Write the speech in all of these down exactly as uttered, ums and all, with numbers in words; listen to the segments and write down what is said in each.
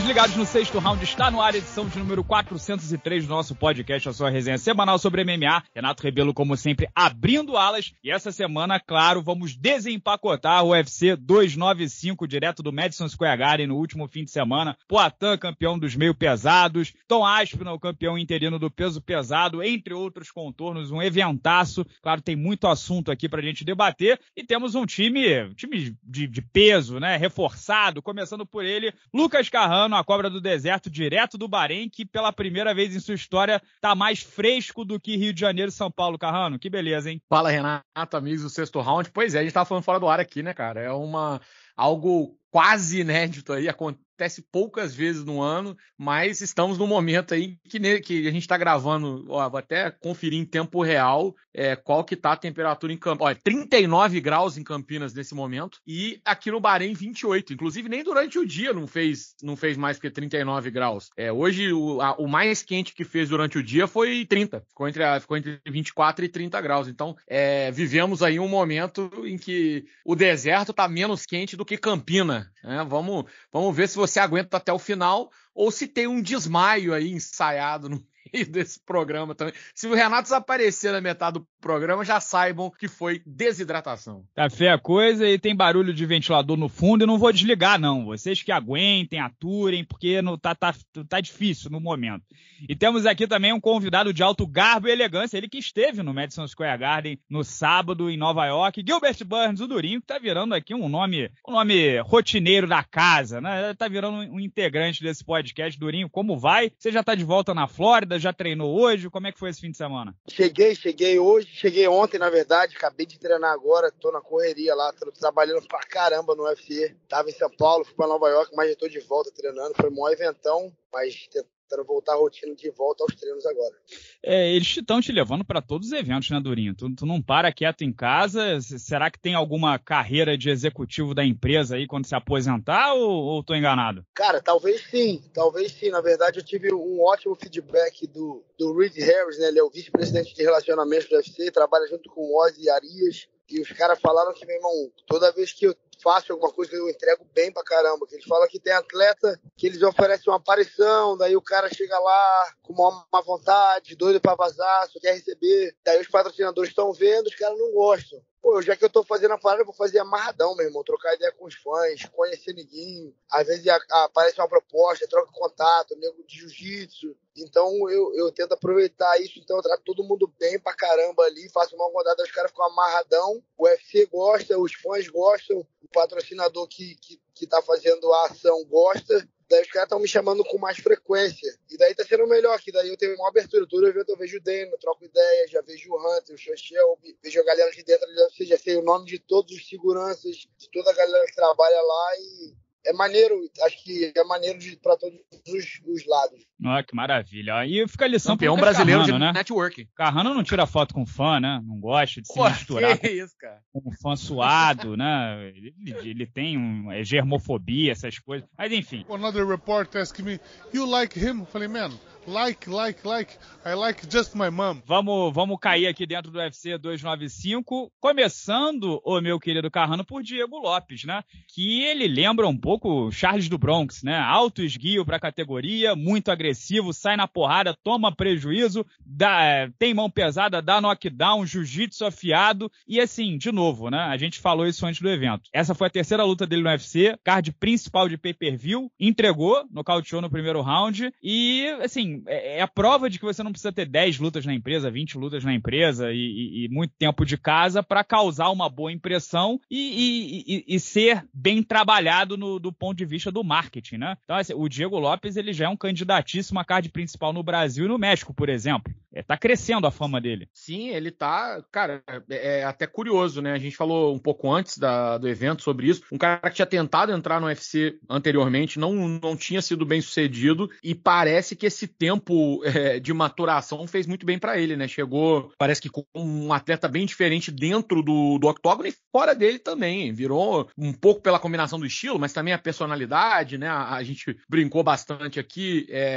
ligados no Sexto Round, está no ar a edição de número quatrocentos e três do nosso podcast, a sua resenha semanal sobre M M A. Renato Rebelo, como sempre, abrindo alas. E essa semana, claro, vamos desempacotar o U F C duzentos e noventa e cinco, direto do Madison Square Garden no último fim de semana. Poatan, campeão dos meio pesados. Tom Aspinall, campeão interino do peso pesado, entre outros contornos. Um eventaço. Claro, tem muito assunto aqui pra gente debater. E temos um time, time de, de peso, né? Reforçado, começando por ele, Lucas Carrano, a cobra do deserto, direto do Bahrein, que pela primeira vez em sua história tá mais fresco do que Rio de Janeiro e São Paulo. Carrano, que beleza, hein? Fala, Renato, amigos do Sexto Round. Pois é, a gente tava falando fora do ar aqui, né, cara? É uma algo quase inédito aí, acontece poucas vezes no ano, mas estamos num momento aí que, ne, que a gente tá gravando, ó, vou até conferir em tempo real é, qual que tá a temperatura em Campinas. Olha, trinta e nove graus em Campinas nesse momento, e aqui no Bahrein vinte e oito. Inclusive, nem durante o dia não fez, não fez mais que trinta e nove graus. É, hoje, o, a, o mais quente que fez durante o dia foi trinta. Ficou entre, a, ficou entre vinte e quatro e trinta graus. Então, é, vivemos aí um momento em que o deserto tá menos quente do que Campina. É, vamos, vamos ver se você aguenta até o final ou se tem um desmaio aí ensaiado no meio desse programa também. Se o Renato desaparecer na metade do programa, já saibam que foi desidratação. Tá feia a coisa e tem barulho de ventilador no fundo e não vou desligar, não. Vocês que aguentem, aturem, porque não tá, tá, tá difícil no momento. E temos aqui também um convidado de alto garbo e elegância, ele que esteve no Madison Square Garden no sábado em Nova York, Gilbert Burns, o Durinho, que tá virando aqui um nome, um nome rotineiro da casa, né? Tá virando um integrante desse podcast. Durinho, como vai? Você já tá de volta na Flórida? Já treinou hoje? Como é que foi esse fim de semana? Cheguei, cheguei hoje, cheguei ontem, na verdade, acabei de treinar agora, tô na correria lá, tô trabalhando pra caramba no U F C. Tava em São Paulo, fui pra Nova York, mas já tô de volta treinando, foi um maior eventão, mas tentando voltar a rotina de volta aos treinos agora. É, eles estão te levando para todos os eventos, né, Durinho? Tu, tu não para quieto em casa. Será que tem alguma carreira de executivo da empresa aí quando se aposentar ou, ou tô enganado? Cara, talvez sim, talvez sim. Na verdade, eu tive um ótimo feedback do, do Reed Harris, né? Ele é o vice-presidente de relacionamento do U F C, trabalha junto com o Ozzy Arias. E os caras falaram que, meu irmão, toda vez que eu faço alguma coisa, eu entrego bem pra caramba. Que eles falam que tem atleta que eles oferecem uma aparição, daí o cara chega lá com uma má vontade, doido pra vazar, só quer receber. Daí os patrocinadores estão vendo, os caras não gostam. Pô, já que eu tô fazendo a parada, eu vou fazer amarradão, meu irmão. Trocar ideia com os fãs, conhecer ninguém. Às vezes a, a, aparece uma proposta, troca contato, nego de jiu-jitsu. Então eu, eu tento aproveitar isso, então eu trato todo mundo bem pra caramba ali, faço uma rodada, os caras ficam amarradão, o U F C gosta, os fãs gostam, o patrocinador que, que, que tá fazendo a ação gosta, daí os caras estão me chamando com mais frequência, e daí tá sendo melhor, que daí eu tenho uma abertura, todo evento eu vejo o Dana, troco ideia, já vejo o Hunter, o Sean Shelby, vejo a galera de dentro, já sei o nome de todos os seguranças, de toda a galera que trabalha lá, e é maneiro, acho que é maneiro para todos os, os lados. Ah, que maravilha. Aí fica a lição Campeão pro brasileiro Carrano, de né? network. Carrano não tira foto com fã, né? Não gosta de se Pô, misturar que isso, cara? com um fã suado, né? Ele, ele tem um, é, germofobia, essas coisas. Mas enfim. Another report asking me, you like him? Eu falei, man, like, like, like, I like just my mom. Vamos, vamos cair aqui dentro do U F C duzentos e noventa e cinco, começando, o meu querido Carrano, por Diego Lopes, né? Que ele lembra um pouco o Charles do Bronx, né? Alto esguio pra categoria, muito agressivo, sai na porrada, toma prejuízo, dá, tem mão pesada, dá knockdown, jiu-jitsu afiado, e assim, de novo, né? A gente falou isso antes do evento. Essa foi a terceira luta dele no U F C, card principal de pay-per-view, entregou, nocauteou no primeiro round, e assim, é a prova de que você não precisa ter dez lutas na empresa, vinte lutas na empresa e, e, e muito tempo de casa para causar uma boa impressão e, e, e, e ser bem trabalhado no, do ponto de vista do marketing, né? Então, assim, o Diego Lopes, ele já é um candidatíssimo a card principal no Brasil e no México, por exemplo. É, tá crescendo a fama dele. Sim, ele tá, cara, é, é até curioso, né? A gente falou um pouco antes da, do evento sobre isso. Um cara que tinha tentado entrar no U F C anteriormente, não, não tinha sido bem sucedido e parece que esse tempo é, de maturação fez muito bem pra ele, né? Chegou, parece que com um atleta bem diferente dentro do, do octógono e fora dele também. Virou um pouco pela combinação do estilo, mas também a personalidade, né? A, a gente brincou bastante aqui, é,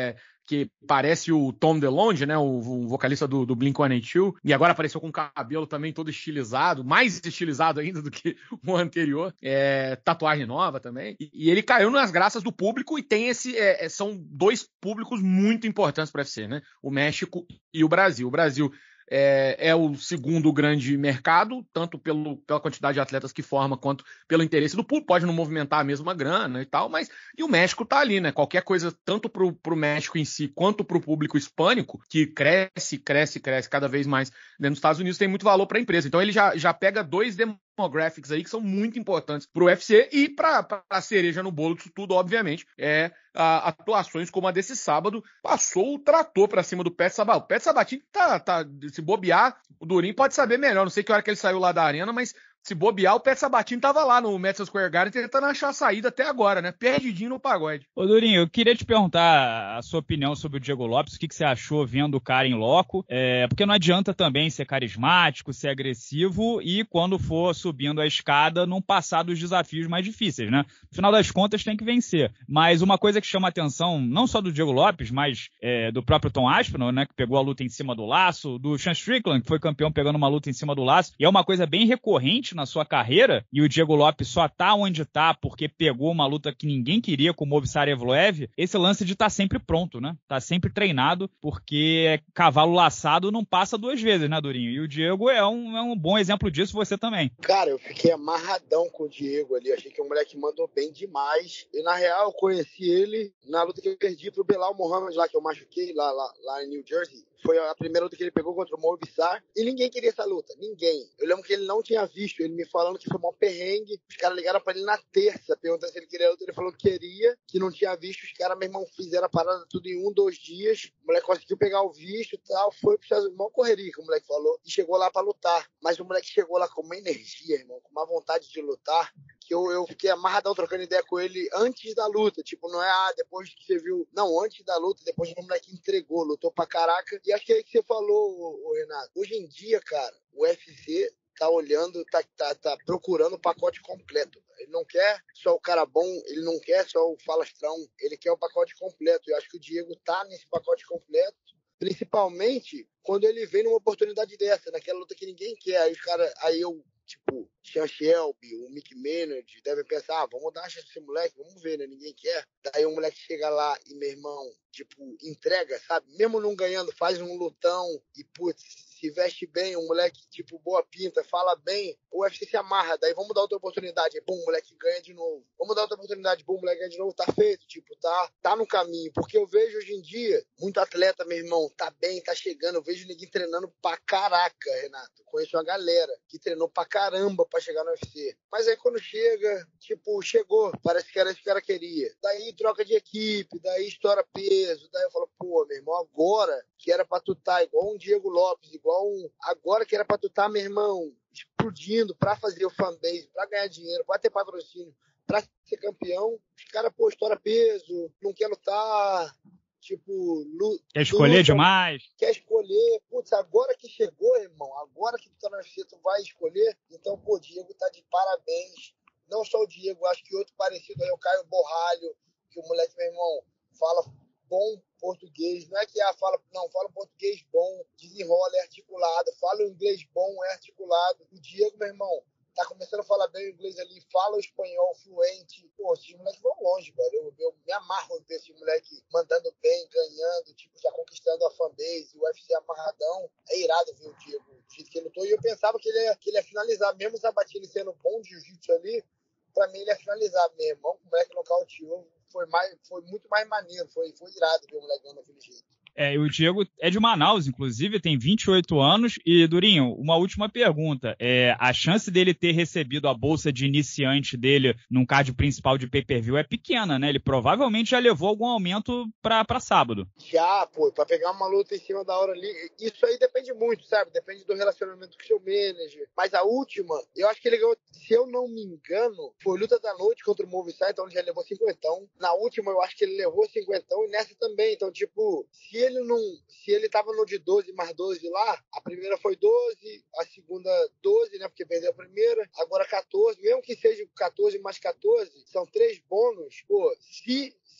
que parece o Tom DeLonge, né? O, o vocalista do, do Blink one eighty-two, e agora apareceu com o cabelo também todo estilizado, mais estilizado ainda do que o anterior. É, tatuagem nova também. E, e ele caiu nas graças do público e tem esse. É, são dois públicos muito importantes para o U F C, né? O México e o Brasil. O Brasil É, é o segundo grande mercado, tanto pelo, pela quantidade de atletas que forma, quanto pelo interesse do público. Pode não movimentar a mesma grana e tal, mas e o México tá ali, né? Qualquer coisa, tanto pro, pro México em si, quanto pro público hispânico, que cresce, cresce, cresce cada vez mais dentro dos Estados Unidos, tem muito valor para a empresa. Então ele já, já pega dois demographics aí que são muito importantes pro U F C e para a cereja no bolo disso tudo, obviamente, é a, atuações como a desse sábado. Passou o trator para cima do Pet Sabatini. O Pet Sabatini tá, tá, se bobear, o Durinho pode saber melhor. Não sei que hora que ele saiu lá da arena, mas se bobear, o Pet Sabatini tava lá no Madison Square Garden tentando achar a saída até agora, né? Perdidinho no pagode. Ô, Durinho, eu queria te perguntar a sua opinião sobre o Diego Lopes, o que, que você achou vendo o cara em loco, é, porque não adianta também ser carismático, ser agressivo e quando for subindo a escada não passar dos desafios mais difíceis, né? No final das contas tem que vencer. Mas uma coisa que chama a atenção, não só do Diego Lopes, mas é, do próprio Tom Aspinall, né, que pegou a luta em cima do laço, do Sean Strickland, que foi campeão pegando uma luta em cima do laço, e é uma coisa bem recorrente na sua carreira, e o Diego Lopes só tá onde tá porque pegou uma luta que ninguém queria com o Movsar Evloev, esse lance de tá sempre pronto, né? Tá sempre treinado, porque cavalo laçado não passa duas vezes, né, Durinho? E o Diego é um, é um bom exemplo disso, você também. Cara, eu fiquei amarradão com o Diego ali, achei que o moleque mandou bem demais, e na real eu conheci ele na luta que eu perdi pro Belal Muhammad lá, que eu machuquei lá, lá, lá em New Jersey. Foi a primeira luta que ele pegou contra o Movsar. E ninguém queria essa luta. Ninguém. Eu lembro que ele não tinha visto. Ele me falando que foi um perrengue. Os caras ligaram pra ele na terça, perguntando se ele queria a luta. Ele falou que queria, que não tinha visto. Os caras, meu irmão, fizeram a parada tudo em um, dois dias. O moleque conseguiu pegar o visto e tal. Foi pro Estados Unidos. Mó correria, que o moleque falou. E chegou lá pra lutar. Mas o moleque chegou lá com uma energia, irmão. Com uma vontade de lutar. Que eu, eu fiquei amarradão trocando ideia com ele antes da luta. Tipo, não é, ah, depois que você viu. Não, antes da luta. Depois o moleque entregou. Lutou pra caraca. E acho que é aí que você falou, ô, Renato. Hoje em dia, cara, o U F C tá olhando, tá, tá, tá procurando o pacote completo. Ele não quer só o cara bom, ele não quer só o falastrão, ele quer o pacote completo. Eu acho que o Diego tá nesse pacote completo, principalmente quando ele vem numa oportunidade dessa, naquela luta que ninguém quer. Aí os caras, aí eu, tipo, Sean Shelby, o Mick Maynard, devem pensar, ah, vamos dar uma chance pra esse moleque, vamos ver, né? Ninguém quer. Daí o moleque chega lá e, meu irmão, tipo, entrega, sabe? Mesmo não ganhando, faz um lutão e, putz, se veste bem, um moleque, tipo, boa pinta, fala bem, o U F C se amarra, daí vamos dar outra oportunidade, aí, bom, o moleque ganha de novo. Vamos dar outra oportunidade, bom, o moleque ganha de novo, tá feito, tipo, tá, tá no caminho. Porque eu vejo hoje em dia, muito atleta, meu irmão, tá bem, tá chegando, eu vejo ninguém treinando pra caraca, Renato. Eu conheço uma galera que treinou pra caramba pra chegar no U F C. Mas aí quando chega, tipo, chegou, parece que era isso que o cara queria. Daí troca de equipe, daí estoura peso, daí eu falo, pô, meu irmão, agora que era pra tu tá igual um Diego Lopes, igual um... Agora que era pra tu tá, meu irmão, explodindo pra fazer o fanbase, pra ganhar dinheiro, pra ter patrocínio, pra ser campeão, os caras, pô, estoura peso, não quer lutar... Tipo, luta, quer escolher demais? Quer escolher. Putz, agora que chegou, irmão, agora que tu tá no U F C, tu vai escolher. Então, pô, o Diego tá de parabéns. Não só o Diego, acho que outro parecido aí, o Caio Borralho, que o moleque, meu irmão, fala bom português. Não é que ah, fala, não, fala português bom, desenrola, é articulado, fala o inglês bom, é articulado. O Diego, meu irmão, tá começando a falar bem o inglês ali, fala o espanhol fluente. Pô, esses moleques vão longe, velho. Eu, eu me amarro em ver esse moleque mandando bem, ganhando, tipo, já conquistando a fanbase, o U F C amarradão. É irado ver o Diego, do jeito que ele lutou. E eu pensava que ele ia, que ele ia finalizar, mesmo o Sabatini sendo bom de jiu-jitsu ali, pra mim ele ia finalizar mesmo. O moleque nocauteou, foi, mais, foi muito mais maneiro, foi, foi irado ver o moleque ganhando daquele jeito. É, o Diego é de Manaus, inclusive, tem vinte e oito anos. E, Durinho, uma última pergunta. É, a chance dele ter recebido a bolsa de iniciante dele num card principal de pay-per-view é pequena, né? Ele provavelmente já levou algum aumento pra, pra sábado. Já, pô, pra pegar uma luta em cima da hora ali, isso aí depende muito, sabe? Depende do relacionamento com o seu manager. Mas a última, eu acho que ele ganhou, se eu não me engano, foi luta da noite contra o Movistar, então ele já levou cinquentão. Na última, eu acho que ele levou cinquentão e nessa também. Então, tipo, se ele não, se ele tava no de doze mais doze lá, a primeira foi doze, a segunda doze, né, porque perdeu a primeira, agora quatorze, mesmo que seja quatorze mais quatorze, são três bônus, pô, se,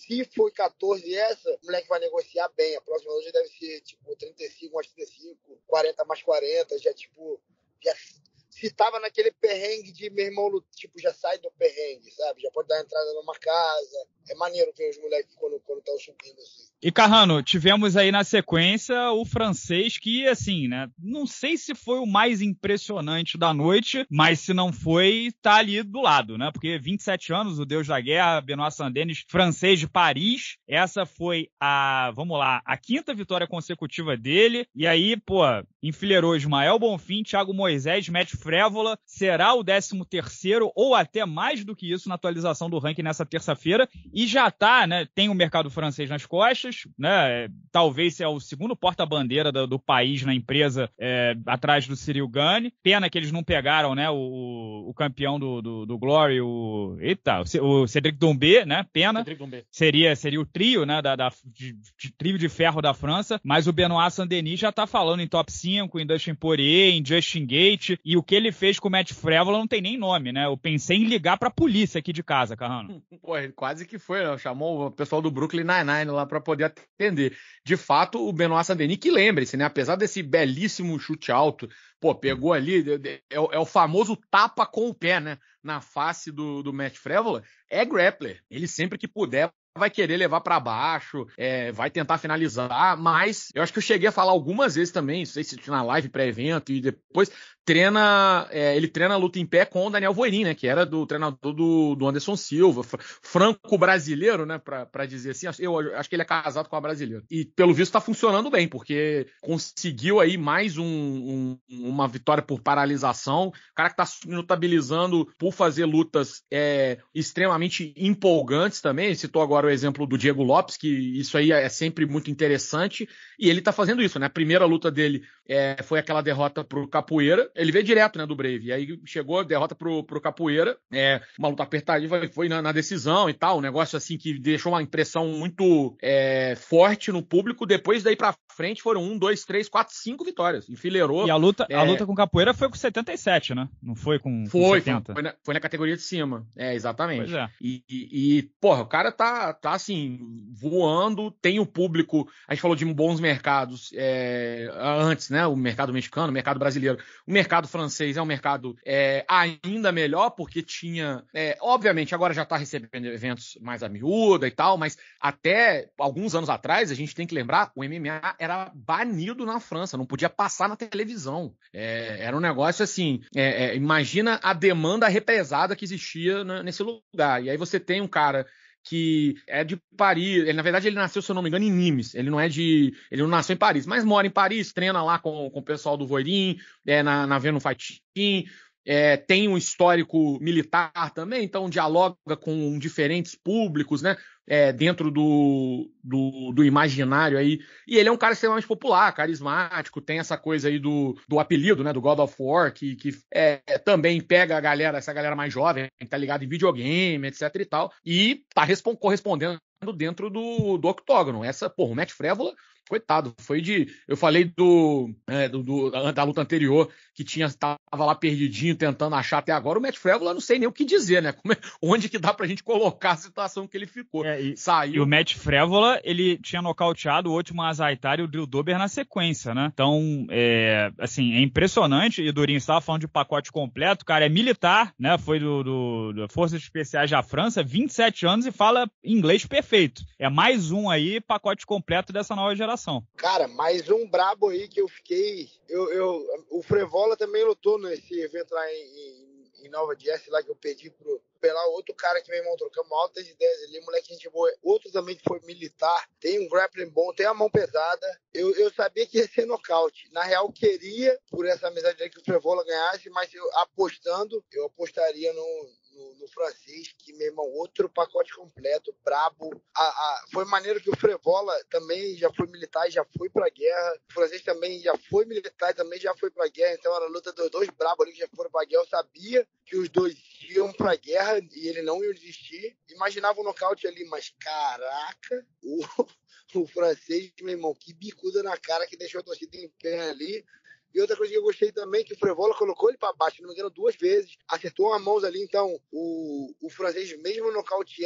se foi quatorze essa, o moleque vai negociar bem. A próxima hoje deve ser, tipo, trinta e cinco mais trinta e cinco, quarenta mais quarenta, já, tipo... Já, se tava naquele perrengue de, meu irmão, tipo, já sai do perrengue, sabe? Já pode dar entrada numa casa. É maneiro ver os moleques quando estão subindo assim. E, Carrano, tivemos aí na sequência o francês que, assim, né, não sei se foi o mais impressionante da noite, mas se não foi, tá ali do lado, né, porque vinte e sete anos, o deus da guerra, Benoît Saint-Denis, francês de Paris, essa foi a, vamos lá, a quinta vitória consecutiva dele, e aí, pô, enfileirou Ismael Bonfim, Thiago Moisés, Matt Frévola, será o décimo terceiro ou até mais do que isso na atualização do ranking nessa terça-feira, e já tá, né, tem o mercado francês nas costas, né, talvez é o segundo porta-bandeira do, do país na empresa, é, atrás do Cyril Gane. Pena que eles não pegaram, né, o, o campeão do, do, do Glory, o, eita, o Cédric Doumbé, né, pena. Seria, seria o trio, né, da, da, de, de trio de ferro da França, mas o Benoît Saint-Denis já tá falando em top cinco, em Dustin Poirier, em Justin Gaethje, e o que ele fez com o Matt Frévola não tem nem nome, né, eu pensei em ligar pra polícia aqui de casa, Carrano. Pô, quase que foi, né? Chamou o pessoal do Brooklyn Nine-Nine lá pra poder atender. De fato, o Benoît Saint-Denis, que lembre-se, né? Apesar desse belíssimo chute alto, pô, pegou ali, é, é o famoso tapa com o pé, né? Na face do, do Matt Frévola, é grappler. Ele sempre que puder vai querer levar pra baixo, é, vai tentar finalizar, mas eu acho que eu cheguei a falar algumas vezes também, não sei se na live pré-evento e depois, treina, é, ele treina a luta em pé com o Daniel Voirin, né, que era do treinador do, do Anderson Silva, franco-brasileiro, né, pra, pra dizer assim, eu acho que ele é casado com a brasileira. E pelo visto tá funcionando bem, porque conseguiu aí mais um, um, uma vitória por paralisação, o cara que tá se notabilizando por fazer lutas é, extremamente empolgantes também, citou agora o exemplo do Diego Lopes, que isso aí é sempre muito interessante, e ele tá fazendo isso, né? A primeira luta dele é, foi aquela derrota pro Capoeira, ele veio direto, né, do Brave, e aí chegou a derrota pro, pro Capoeira, é, uma luta apertadinha, foi na, na decisão e tal, um negócio assim que deixou uma impressão muito é, forte no público, depois daí pra frente foram um, dois, três, quatro, cinco vitórias, enfileirou. E a luta, é... a luta com Capoeira foi com setenta e sete, né? Não foi com, foi, com setenta. Foi na, foi na categoria de cima, é, exatamente. Pois é. E, e, e, porra, o cara tá, tá assim, voando, tem o público, a gente falou de bons mercados é, antes, né, o mercado mexicano, o mercado brasileiro, o mercado francês é um mercado é, ainda melhor, porque tinha, é, obviamente agora já tá recebendo eventos mais a miúda e tal, mas até alguns anos atrás, a gente tem que lembrar, o M M A era banido na França, não podia passar na televisão, é, era um negócio assim, é, é, imagina a demanda represada que existia na, nesse lugar, e aí você tem um cara que é de Paris, ele, na verdade ele nasceu, se eu não me engano, em Nimes, ele não é de, ele não nasceu em Paris, mas mora em Paris, treina lá com, com o pessoal do Voirin, é, na, na Venom Fight Team, é, tem um histórico militar também, então dialoga com diferentes públicos, né, é, dentro do, do, do imaginário aí, e ele é um cara extremamente popular, carismático, tem essa coisa aí do, do apelido, né, do God of War, que, que é, também pega a galera, essa galera mais jovem, que tá ligada em videogame, etc e tal, e tá correspondendo dentro do, do octógono. Essa, porra, o Matt Frévola, coitado, foi de, eu falei do, é, do, do da luta anterior, que tinha, tava lá perdidinho, tentando achar até agora, o Matt Frévola, eu não sei nem o que dizer, né, Como é, onde que dá pra gente colocar a situação que ele ficou. É, e, Saiu. E o Matt Frévola, ele tinha nocauteado o último Azaitar e o Drew Dober na sequência, né? Então, é, assim, é impressionante, e o Durinho estava falando de pacote completo, cara, é militar, né, foi do, do, do Forças Especiais da França, vinte e sete anos e fala inglês perfeito. É mais um aí, pacote completo dessa nova geração. Cara, mais um brabo aí que eu fiquei, eu, eu, o Frévola também lutou nesse evento lá em, em, em Nova Jersey, lá que eu perdi pro pela outro cara que, meu irmão, trocamos altas ideias ali, moleque, gente boa. Outro também que foi militar, tem um grappling bom, tem a mão pesada. Eu, eu sabia que ia ser nocaute. Na real, queria, por essa amizade aí, que o Frévola ganhasse, mas eu, apostando, eu apostaria no, no, no francês, que, meu irmão, outro pacote completo, brabo. A, a, foi maneiro que o Frévola também já foi militar e já foi pra guerra. O francês também já foi militar e também já foi pra guerra. Então era a luta dos dois brabos ali que já foram pra guerra. Eu sabia que os dois iam pra guerra e ele não ia desistir. Imaginava o nocaute ali, mas caraca, o, o francês, meu irmão, que bicuda na cara que deixou a torcida em pé ali. E outra coisa que eu gostei também, que o Frévola colocou ele para baixo, não me engano, duas vezes, acertou as mãos ali, então o, o francês, mesmo nocauteando,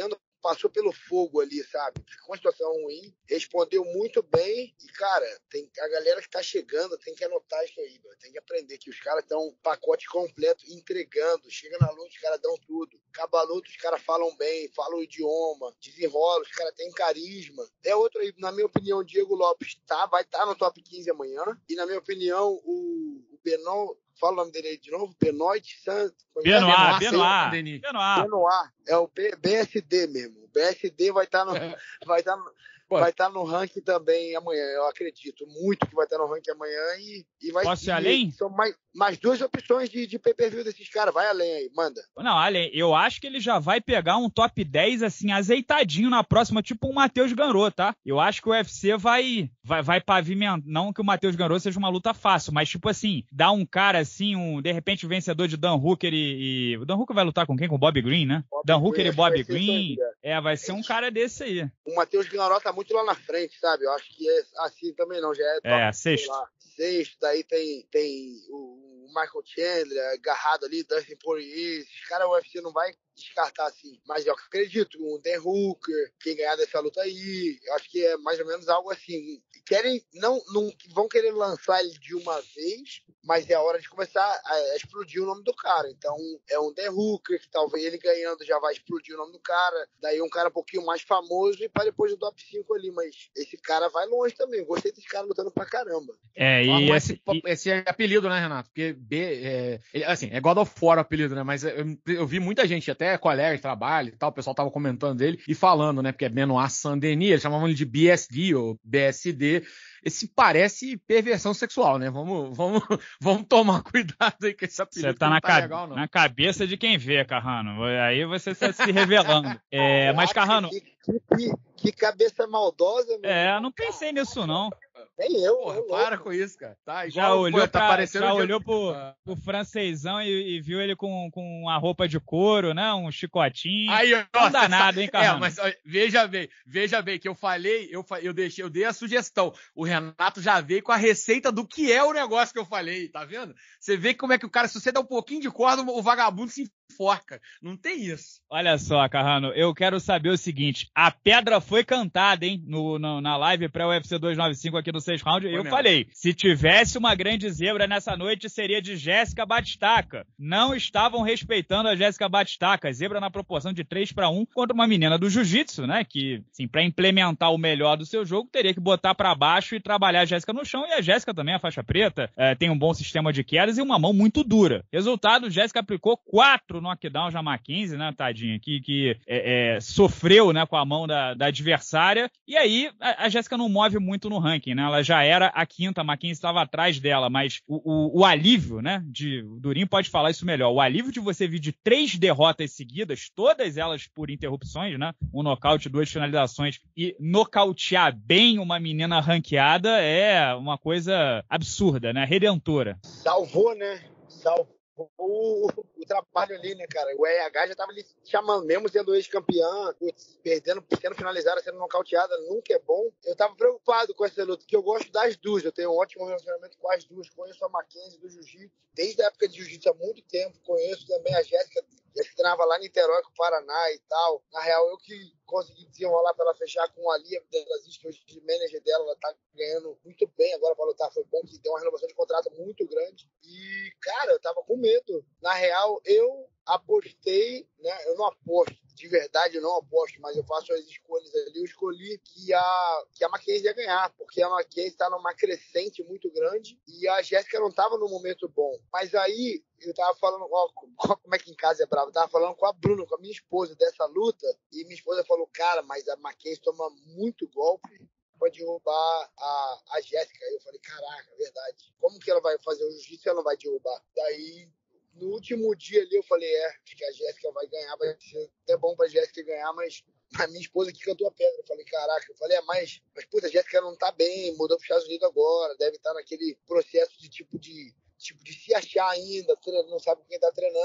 passou pelo fogo ali, sabe? Ficou uma situação ruim, respondeu muito bem e, cara, tem, a galera que tá chegando tem que anotar isso aí, mano. Tem que aprender que os caras estão pacote completo, entregando, chega na luta, os caras dão tudo. Acaba a luta, os caras falam bem, falam o idioma, desenrolam, os caras têm carisma. É outro aí, na minha opinião, o Diego Lopes tá, vai estar tá no top quinze amanhã, e na minha opinião, o, o Benoit, fala o nome dele aí de novo, Benoit Santos. Benoit, Benoit, Benoit. Benoit, é o B, B S D mesmo. O B S D vai estar tá no, vai tá no, vai tá no ranking também amanhã. Eu acredito muito que vai estar tá no ranking amanhã e, e vai. Posso ir e, além? São mais, mais duas opções de, de pay-per-view desses caras. Vai além aí, manda. Não, além, eu acho que ele já vai pegar um top dez assim azeitadinho na próxima, tipo um Matheus Ganrot, tá? Eu acho que o U F C vai vai, vai pavimentar, não que o Matheus Ganrot seja uma luta fácil, mas tipo assim, dá um cara assim, um de repente o vencedor de Dan Hooker e, e o Dan Hooker vai lutar com quem? Com o Bob Green, né? Bob Dan Hooker Green, e Bob Green. Green. É, vai ser um cara desse aí. O Matheus Ganrot tá muito lá na frente, sabe? Eu acho que é assim também não, já é top, é, sexto. Lá, sexto, daí tem, tem o Michael Chandler agarrado ali, Dustin Poirier, esses caras o U F C não vai descartar assim, mas eu acredito, um Dan Hooker, quem ganhar dessa luta aí, eu acho que é mais ou menos algo assim, querem, não, não vão querer lançar ele de uma vez, mas é a hora de começar a, a explodir o nome do cara, então é um Dan Hooker, que talvez ele ganhando já vai explodir o nome do cara, daí um cara um pouquinho mais famoso e para depois do top cinco ali, mas esse cara vai longe também, gostei desse cara lutando pra caramba. É, e esse, esse é apelido, né, Renato? Porque B, é, ele, assim, é God of War o apelido, né, mas eu, eu vi muita gente, até colega de trabalho e tal, o pessoal tava comentando dele e falando, né, porque é Benoit Saint-Denis, eles chamavam ele de B S D ou B S D. Esse parece perversão sexual, né? Vamos, vamos, vamos tomar cuidado aí com esse apelido. Você tá, na, tá ca... legal, não. na cabeça de quem vê, Carrano. Aí você está se revelando. É, mas, Carrano... Que, que, que cabeça maldosa, meu. É, não pensei nisso, não. Nem eu. Porra, eu para com isso, cara. Tá, já igual, olhou, pô, pra, tá parecendo já de... olhou pro, ah. pro francesão e, e viu ele com, com uma roupa de couro, né? Um chicotinho. Aí, não nossa, dá nada, hein, Carrano? É, mas ó, veja bem, veja bem, que eu falei, eu, eu, deixei, eu dei a sugestão. O Renato já veio com a receita do que é o negócio que eu falei, tá vendo? Você vê como é que o cara, se você dá um pouquinho de corda, o vagabundo se enforca. Não tem isso. Olha só, Carrano, eu quero saber o seguinte, a pedra foi cantada, hein, no, no, na live pré-U F C duzentos e noventa e cinco aqui no Sexto Round, eu mesmo. falei, se tivesse uma grande zebra nessa noite, seria de Jéssica Batistaca. Não estavam respeitando a Jéssica Batistaca, zebra na proporção de três para um contra uma menina do jiu-jitsu, né, que, assim, pra implementar o melhor do seu jogo, teria que botar pra baixo e trabalhar a Jéssica no chão, e a Jéssica também, a faixa preta, é, tem um bom sistema de quedas e uma mão muito dura. Resultado, Jéssica aplicou quatro knockdown já Mackenzie, né, tadinha, que, que é, é, sofreu, né, com a mão da, da adversária, e aí a, a Jéssica não move muito no ranking, né, ela já era a quinta, a Mackenzie estava atrás dela, mas o, o, o alívio, né, de, o Durinho pode falar isso melhor, o alívio de você vir de três derrotas seguidas, todas elas por interrupções, né, um nocaute, duas finalizações, e nocautear bem uma menina ranqueada é uma coisa absurda, né, redentora. Salvou, né, salvou o, o trabalho ali, né, cara? O R H já tava ali chamando, mesmo sendo ex-campeã, perdendo, sendo finalizada, sendo nocauteada, nunca é bom. Eu tava preocupado com essa luta, porque eu gosto das duas, eu tenho um ótimo relacionamento com as duas, conheço a Mackenzie do jiu-jitsu, desde a época de jiu-jitsu há muito tempo, conheço também a Jéssica, Jéssica treinava lá em Niterói com o Paraná e tal. Na real, eu que consegui desenrolar para ela fechar com a Lia Abdelaziz, que hoje é manager dela, ela tá ganhando muito bem agora para lutar, foi bom que deu uma renovação de contrato muito grande. E, cara, eu tava com medo. Na real, eu apostei, né? Eu não aposto, de verdade eu não aposto, mas eu faço as escolhas ali. Eu escolhi que a, que a Mackenzie ia ganhar, porque a Mackenzie está numa crescente muito grande e a Jéssica não estava num momento bom. Mas aí eu tava falando, ó, como é que em casa é bravo, eu tava falando com a Bruna, com a minha esposa dessa luta, e minha esposa falou, cara, mas a Mackenzie toma muito golpe pra derrubar a, a Jéssica. Aí eu falei, caraca, verdade. Como que ela vai fazer o jiu-jitsu se ela não vai derrubar? Daí, no último dia ali, eu falei, é, acho que a Jéssica vai ganhar, vai ser até bom pra Jéssica ganhar, mas a minha esposa que cantou a pedra. Eu falei, caraca, eu falei, é, mas, mas puta, a Jéssica não tá bem, mudou pros Estados Unidos agora, deve estar naquele processo de tipo de tipo de se achar ainda, não sabe quem tá treinando.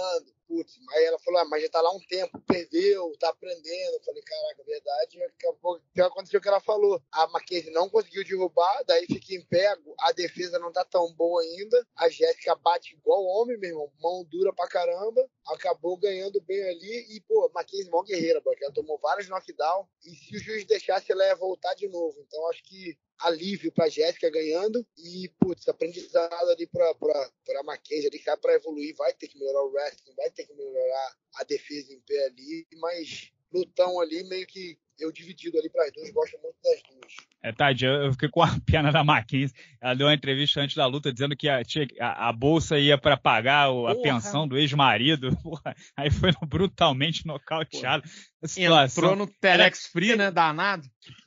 putz, aí ela falou, ah, mas já tá lá um tempo, perdeu, tá aprendendo. Eu falei, caraca, verdade, acabou, aconteceu o que ela falou. A Mackenzie não conseguiu derrubar, daí fica em pé, a defesa não tá tão boa ainda, a Jéssica bate igual homem, meu irmão, mão dura pra caramba, acabou ganhando bem ali, e, pô, Mackenzie mó guerreira, porque ela tomou vários knockdown, e se o juiz deixasse, ela ia voltar de novo. Então, acho que alívio pra Jéssica ganhando, e, putz, aprendizado ali pra, pra, pra Mackenzie, ali, que pra evoluir, vai ter que melhorar o wrestling, vai ter que melhorar a defesa em pé ali, mas lutão ali, meio que eu dividido ali para as duas, gosto muito das duas. É, tadinha, eu fiquei com a pena da Mackenzie. Ela deu uma entrevista antes da luta dizendo que a, a, a bolsa ia para pagar o, a Porra. pensão do ex-marido. Porra. Aí foi brutalmente nocauteado. Entrou no Telex Free, né? Danado.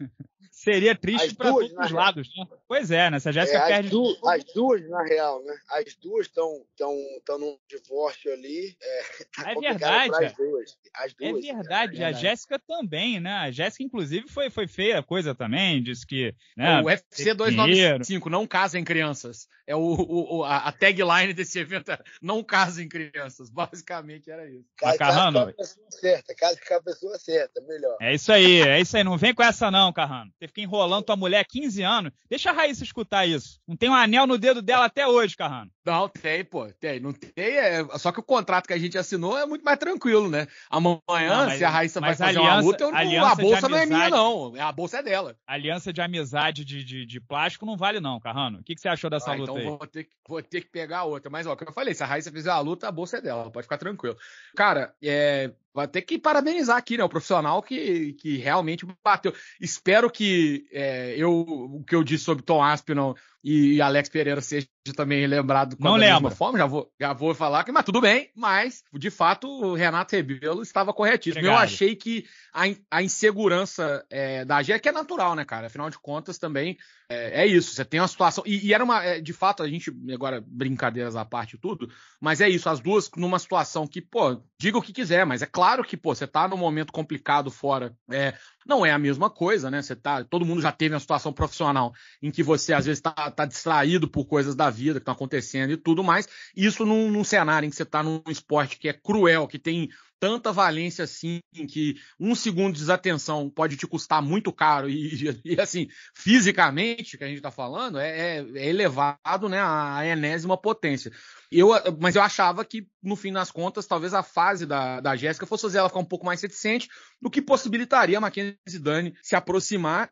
Seria triste para todos os lados, né? Pois é, né? Se a Jéssica é, perde... As, du as duas, na real, né? As duas estão tão, tão num divórcio ali. É, tá é verdade. As duas. As duas. É verdade. Cara. A Jéssica também, né? A Jéssica, inclusive, foi, foi feia a coisa também. Disse que... Né, o U F C duzentos e noventa e cinco, não casem crianças. É o, o, a, a tagline desse evento era não casem crianças. Basicamente era isso. Casa, casa com a pessoa certa. Casa com a pessoa certa. Melhor. É isso aí. É isso aí. Não vem com essa não, Carrano. Você fica enrolando tua mulher há quinze anos. Deixa a Raíssa escutar isso. Não tem um anel no dedo dela até hoje, Carrano. Não, tem, pô. Tem. Não tem. É... Só que o contrato que a gente assinou é muito mais tranquilo, né? Amanhã, não, mas, se a Raíssa vai fazer aliança, uma luta, eu não, a bolsa não é minha, não. A bolsa é dela. Aliança de amizade de, de, de plástico não vale, não, Carrano. O que, que você achou dessa ah, luta então aí? Vou ter, vou ter que pegar outra. Mas, ó, como eu falei, se a Raíssa fizer a luta, a bolsa é dela. Pode ficar tranquilo. Cara, é... vai ter que parabenizar aqui, né? O profissional que, que realmente bateu. Espero que é, eu, o que eu disse sobre Tom Aspinall e Alex Pereira seja também lembrado Não da lembra. mesma forma. Já vou, já vou falar que, mas tudo bem. Mas, de fato, o Renato Rebelo estava corretíssimo. Obrigado. Eu achei que a, a insegurança é, da Jéssica é natural, né, cara? Afinal de contas, também é, é isso. Você tem uma situação... E, e era uma... É, de fato, a gente... Agora, brincadeiras à parte e tudo. Mas é isso. As duas numa situação que, pô, diga o que quiser, mas é claro que, pô, você tá num momento complicado fora. É, não é a mesma coisa, né? Você tá... Todo mundo já teve uma situação profissional em que você, às vezes, tá, tá distraído por coisas da vida que estão acontecendo e tudo mais. Isso num, num cenário em que você tá num esporte que é cruel, que tem tanta valência assim, que um segundo de desatenção pode te custar muito caro e, e, e assim, fisicamente, que a gente tá falando, é, é elevado, né, a enésima potência. Eu, mas eu achava que, no fim das contas, talvez a fase da, da Jéssica fosse fazer ela ficar um pouco mais reticente, o que possibilitaria a Mackenzie Dern se aproximar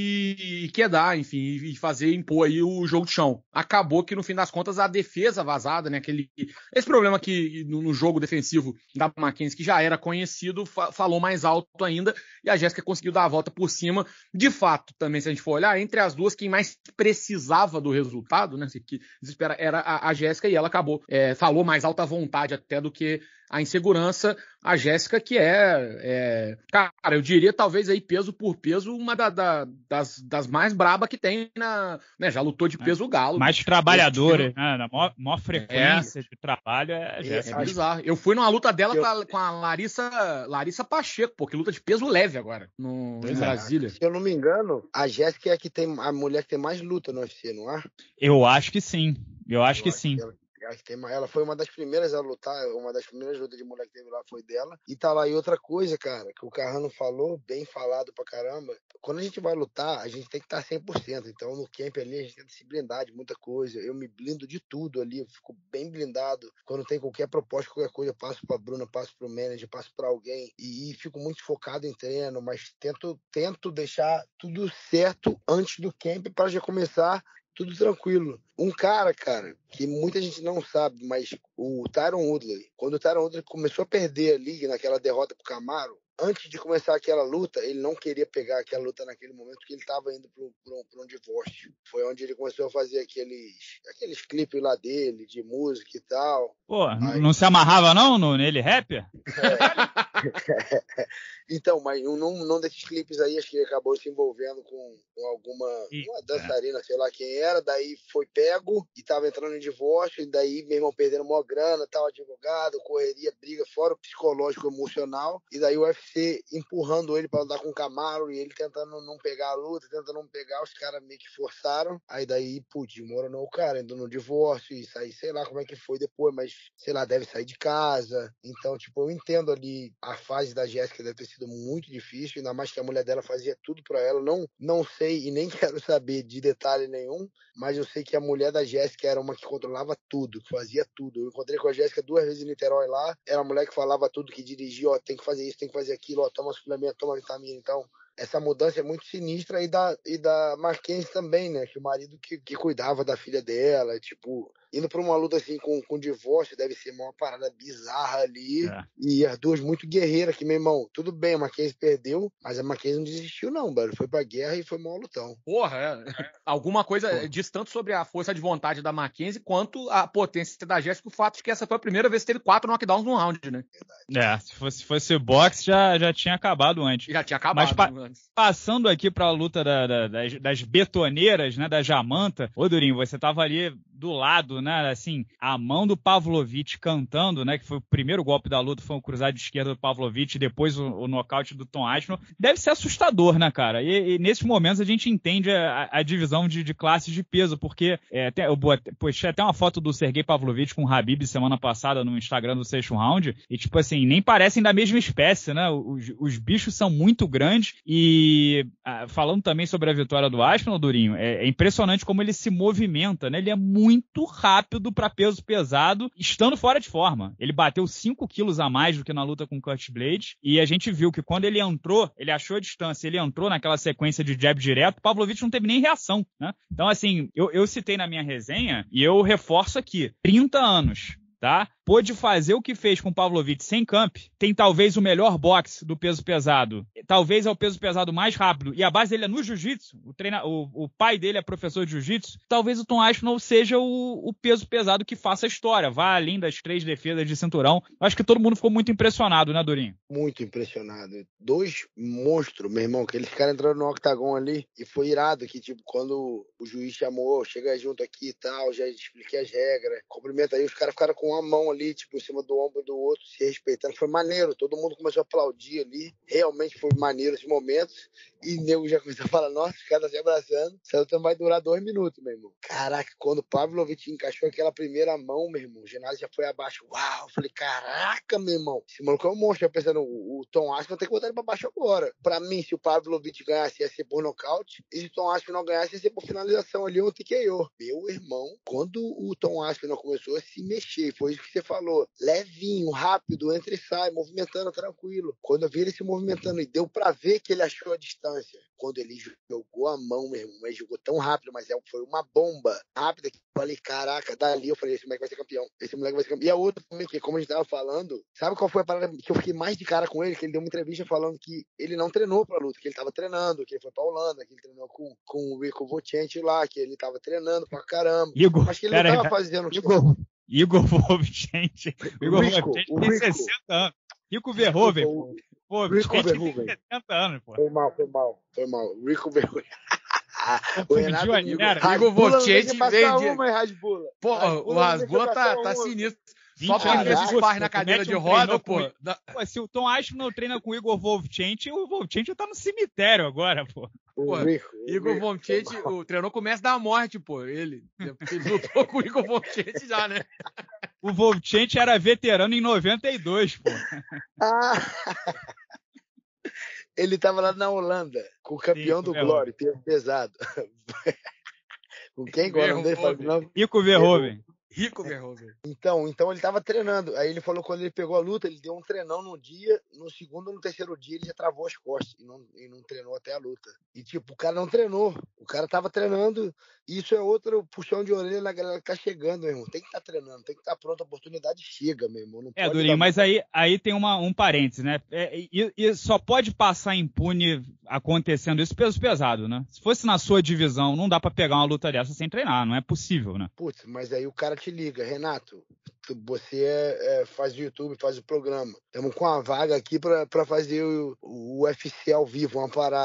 e, e quedar, enfim, e fazer, impor aí o jogo de chão. Acabou que, no fim das contas, a defesa vazada, né, aquele, esse problema que no, no jogo defensivo da Mackenzie, que já era conhecido, fa falou mais alto ainda, e a Jéssica conseguiu dar a volta por cima. De fato, também, se a gente for olhar, entre as duas, quem mais precisava do resultado, né, que desespera, era a, a Jéssica, e ela acabou É, falou mais alta vontade até do que a insegurança, a Jéssica, que é, é, cara, eu diria talvez aí peso por peso, uma da, da, das, das mais brabas que tem na, né, já lutou de peso galo. Mais trabalhadora, né, na maior, maior frequência é. de trabalho é a Jéssica. É, é bizarro. Eu fui numa luta dela eu... com, a, com a Larissa, Larissa Pacheco, pô, que luta de peso leve agora, no, em Brasília. Se eu não me engano, a Jéssica é a, que tem, a mulher que tem mais luta no U F C, não é? Eu acho que sim, eu acho eu que acho sim. Que ela... Ela foi uma das primeiras a lutar, uma das primeiras lutas de mulher que teve lá foi dela. E tá lá, e outra coisa, cara, que o Carrano falou, bem falado pra caramba, quando a gente vai lutar, a gente tem que estar cem por cento. Então, no camp ali, a gente tem que se blindar de muita coisa. Eu me blindo de tudo ali, eu fico bem blindado. Quando tem qualquer proposta, qualquer coisa, eu passo pra Bruna, passo pro manager, passo pra alguém. E, e fico muito focado em treino, mas tento, tento deixar tudo certo antes do camp para já começar tudo tranquilo. Um cara, cara, que muita gente não sabe, mas o Tyron Woodley, quando o Tyron Woodley começou a perder ali naquela derrota pro Camaro, antes de começar aquela luta, ele não queria pegar aquela luta naquele momento, porque ele estava indo para um, um divórcio. Foi onde ele começou a fazer aqueles, aqueles clipes lá dele, de música e tal. Pô, Aí... não se amarrava não no, nele rapper? É. Então, mas num, num desses clipes aí, acho que ele acabou se envolvendo com, com alguma uma dançarina, sei lá quem era, daí foi pego e tava entrando em divórcio, e daí, meu irmão, perdendo mó grana, tal, advogado, correria, briga, fora o psicológico, emocional. E daí o U F C empurrando ele pra lutar com o Kamaru e ele tentando não pegar a luta, tentando não pegar, os caras meio que forçaram. Aí daí, putz, moronou o cara, entrou no divórcio, isso aí, sei lá como é que foi depois, mas, sei lá, deve sair de casa. Então, tipo, eu entendo ali a fase da Jéssica deve ter sido muito difícil, ainda mais que a mulher dela fazia tudo pra ela. Não, não sei e nem quero saber de detalhe nenhum, mas eu sei que a mulher da Jéssica era uma que controlava tudo, que fazia tudo. Eu encontrei com a Jéssica duas vezes em Niterói lá, era uma mulher que falava tudo, que dirigia, ó, tem que fazer isso, tem que fazer aquilo, ó, toma suplemento, toma vitamina. Então, essa mudança é muito sinistra, e da, e da Mackenzie também, né, que o marido que, que cuidava da filha dela, tipo, indo pra uma luta assim com, com divórcio, deve ser uma parada bizarra ali, é. E as duas muito guerreiras, que, meu irmão, tudo bem, a Mackenzie perdeu, mas a Mackenzie não desistiu não, velho, foi pra guerra e foi mó lutão. Porra, é. Alguma coisa Porra. diz tanto sobre a força de vontade da Mackenzie, quanto a potência da Jéssica, o fato de que essa foi a primeira vez que teve quatro knockdowns num round, né? É, se fosse, se fosse boxe, já, já tinha acabado antes. Já tinha acabado mas, pa- antes. Passando aqui pra luta da, da, das, das betoneiras, né, da Jamanta, ô Durinho, você tava ali do lado, né, assim, a mão do Pavlovich cantando, né, que foi o primeiro golpe da luta, foi um cruzado de esquerda do Pavlovich, e depois o, o nocaute do Tom Aspinall, deve ser assustador, né, cara? E, e nesses momentos a gente entende a, a divisão de, de classes de peso, porque é, até, eu postei até uma foto do Sergei Pavlovich com o Khabib semana passada no Instagram do Sexto Round, e tipo assim, nem parecem da mesma espécie, né? Os, os bichos são muito grandes, e ah, falando também sobre a vitória do Aspinall, Durinho, é, é impressionante como ele se movimenta, né? Ele é muito rápido para peso pesado, estando fora de forma. Ele bateu cinco quilos a mais do que na luta com o Curtis Blades, e a gente viu que quando ele entrou, ele achou a distância, ele entrou naquela sequência de jab direto, o Pavlovich não teve nem reação, né? Então, assim, eu, eu citei na minha resenha, e eu reforço aqui, trinta anos, tá? Pôde fazer o que fez com o Pavlovich sem camp, tem talvez o melhor boxe do peso pesado, talvez é o peso pesado mais rápido, e a base dele é no jiu-jitsu, o, treina, o, o pai dele é professor de jiu-jitsu, talvez o Tom Aspinall seja o, o peso pesado que faça a história, vá além das três defesas de cinturão. Acho que todo mundo ficou muito impressionado, né, Durinho? Muito impressionado. Dois monstros, meu irmão, que eles ficaram entrando no octagon ali, e foi irado que, tipo, quando o juiz chamou, chega junto aqui e tal, já expliquei as regras, cumprimenta aí, os caras ficaram com uma mão ali, tipo, em cima do ombro do outro, se respeitando. Foi maneiro, todo mundo começou a aplaudir ali. Realmente foi maneiro esse momento. E o nego já começou a falar, nossa, os caras se abraçando. Essa luta vai durar dois minutos, meu irmão. Caraca, quando o Pavlovich encaixou aquela primeira mão, meu irmão, o ginásio já foi abaixo. Uau, eu falei, caraca, meu irmão. Esse maluco é um monstro. Eu pensando, o, o Tom Aspinall tem que botar ele pra baixo agora. Pra mim, se o Pavlovich ganhasse, ia ser por nocaute. E se o Tom Aspinall não ganhasse, ia ser por finalização ali, um T K O. Meu irmão, quando o Tom Aspinall começou a se mexer, foi isso que você falou, levinho, rápido, entra e sai, movimentando tranquilo. Quando eu vi ele se movimentando, e deu pra ver que ele achou a distância. Quando ele jogou a mão, meu irmão, ele jogou tão rápido, mas foi uma bomba rápida que eu falei, caraca, dali eu falei, esse moleque vai ser campeão, esse moleque vai ser campeão. E a outra também, que como a gente tava falando, sabe qual foi a parada que eu fiquei mais de cara com ele? Que ele deu uma entrevista falando que ele não treinou pra luta, que ele tava treinando, que ele foi pra Holanda, que ele treinou com, com o Rico Vocente lá, que ele tava treinando pra caramba. Igor, mas que ele cara, não tava fazendo... Igor, Igor Vovchenko, Igor Vovchenko tem sessenta anos. Rico Verhoeven, pô. Pô, Rico Verhoeven. Tem sessenta anos, pô. Foi mal, foi mal, foi mal. Rico Verhoeven. O Renato Igor Vovchenko veio de... Uma, pô, o Rasgula tá, tá sinistro. Só porque ele fez sparring na cadeira de roda, pô. Com... pô. Se o Tom Aspinall treina com o Igor Vovchenko, o Vovchenko tá no cemitério agora, pô. Pô, Rico, Igor Vovchenko treinou com o mestre da morte, pô. Ele, ele lutou com o Igor Vovchenko já, né? O Vovchenko era veterano em noventa e dois, pô. Ah. Ele tava lá na Holanda, com o campeão Sim, do Glory, peso pesado. Com quem? Qual o nome dele? Rico Verhoeven. Rico Verhoeven. Então, então ele tava treinando. Aí ele falou que quando ele pegou a luta, ele deu um treinão no dia, no segundo ou no terceiro dia ele já travou as costas e não, e não treinou até a luta. E tipo, o cara não treinou. O cara tava treinando. E isso é outro puxão de orelha na galera que tá chegando, meu irmão. Tem que estar tá treinando, tem que estar tá pronto, a oportunidade chega, meu irmão. Não é, Durinho, mas aí, aí tem uma, um parênteses, né? É, e, e só pode passar impune acontecendo isso peso pesado, né? Se fosse na sua divisão, não dá pra pegar uma luta dessa sem treinar, não é possível, né? Putz, mas aí o cara te liga, Renato, você é, é, faz o YouTube, faz o programa. Estamos com uma vaga aqui pra, pra fazer o, o U F C ao vivo, uma parada.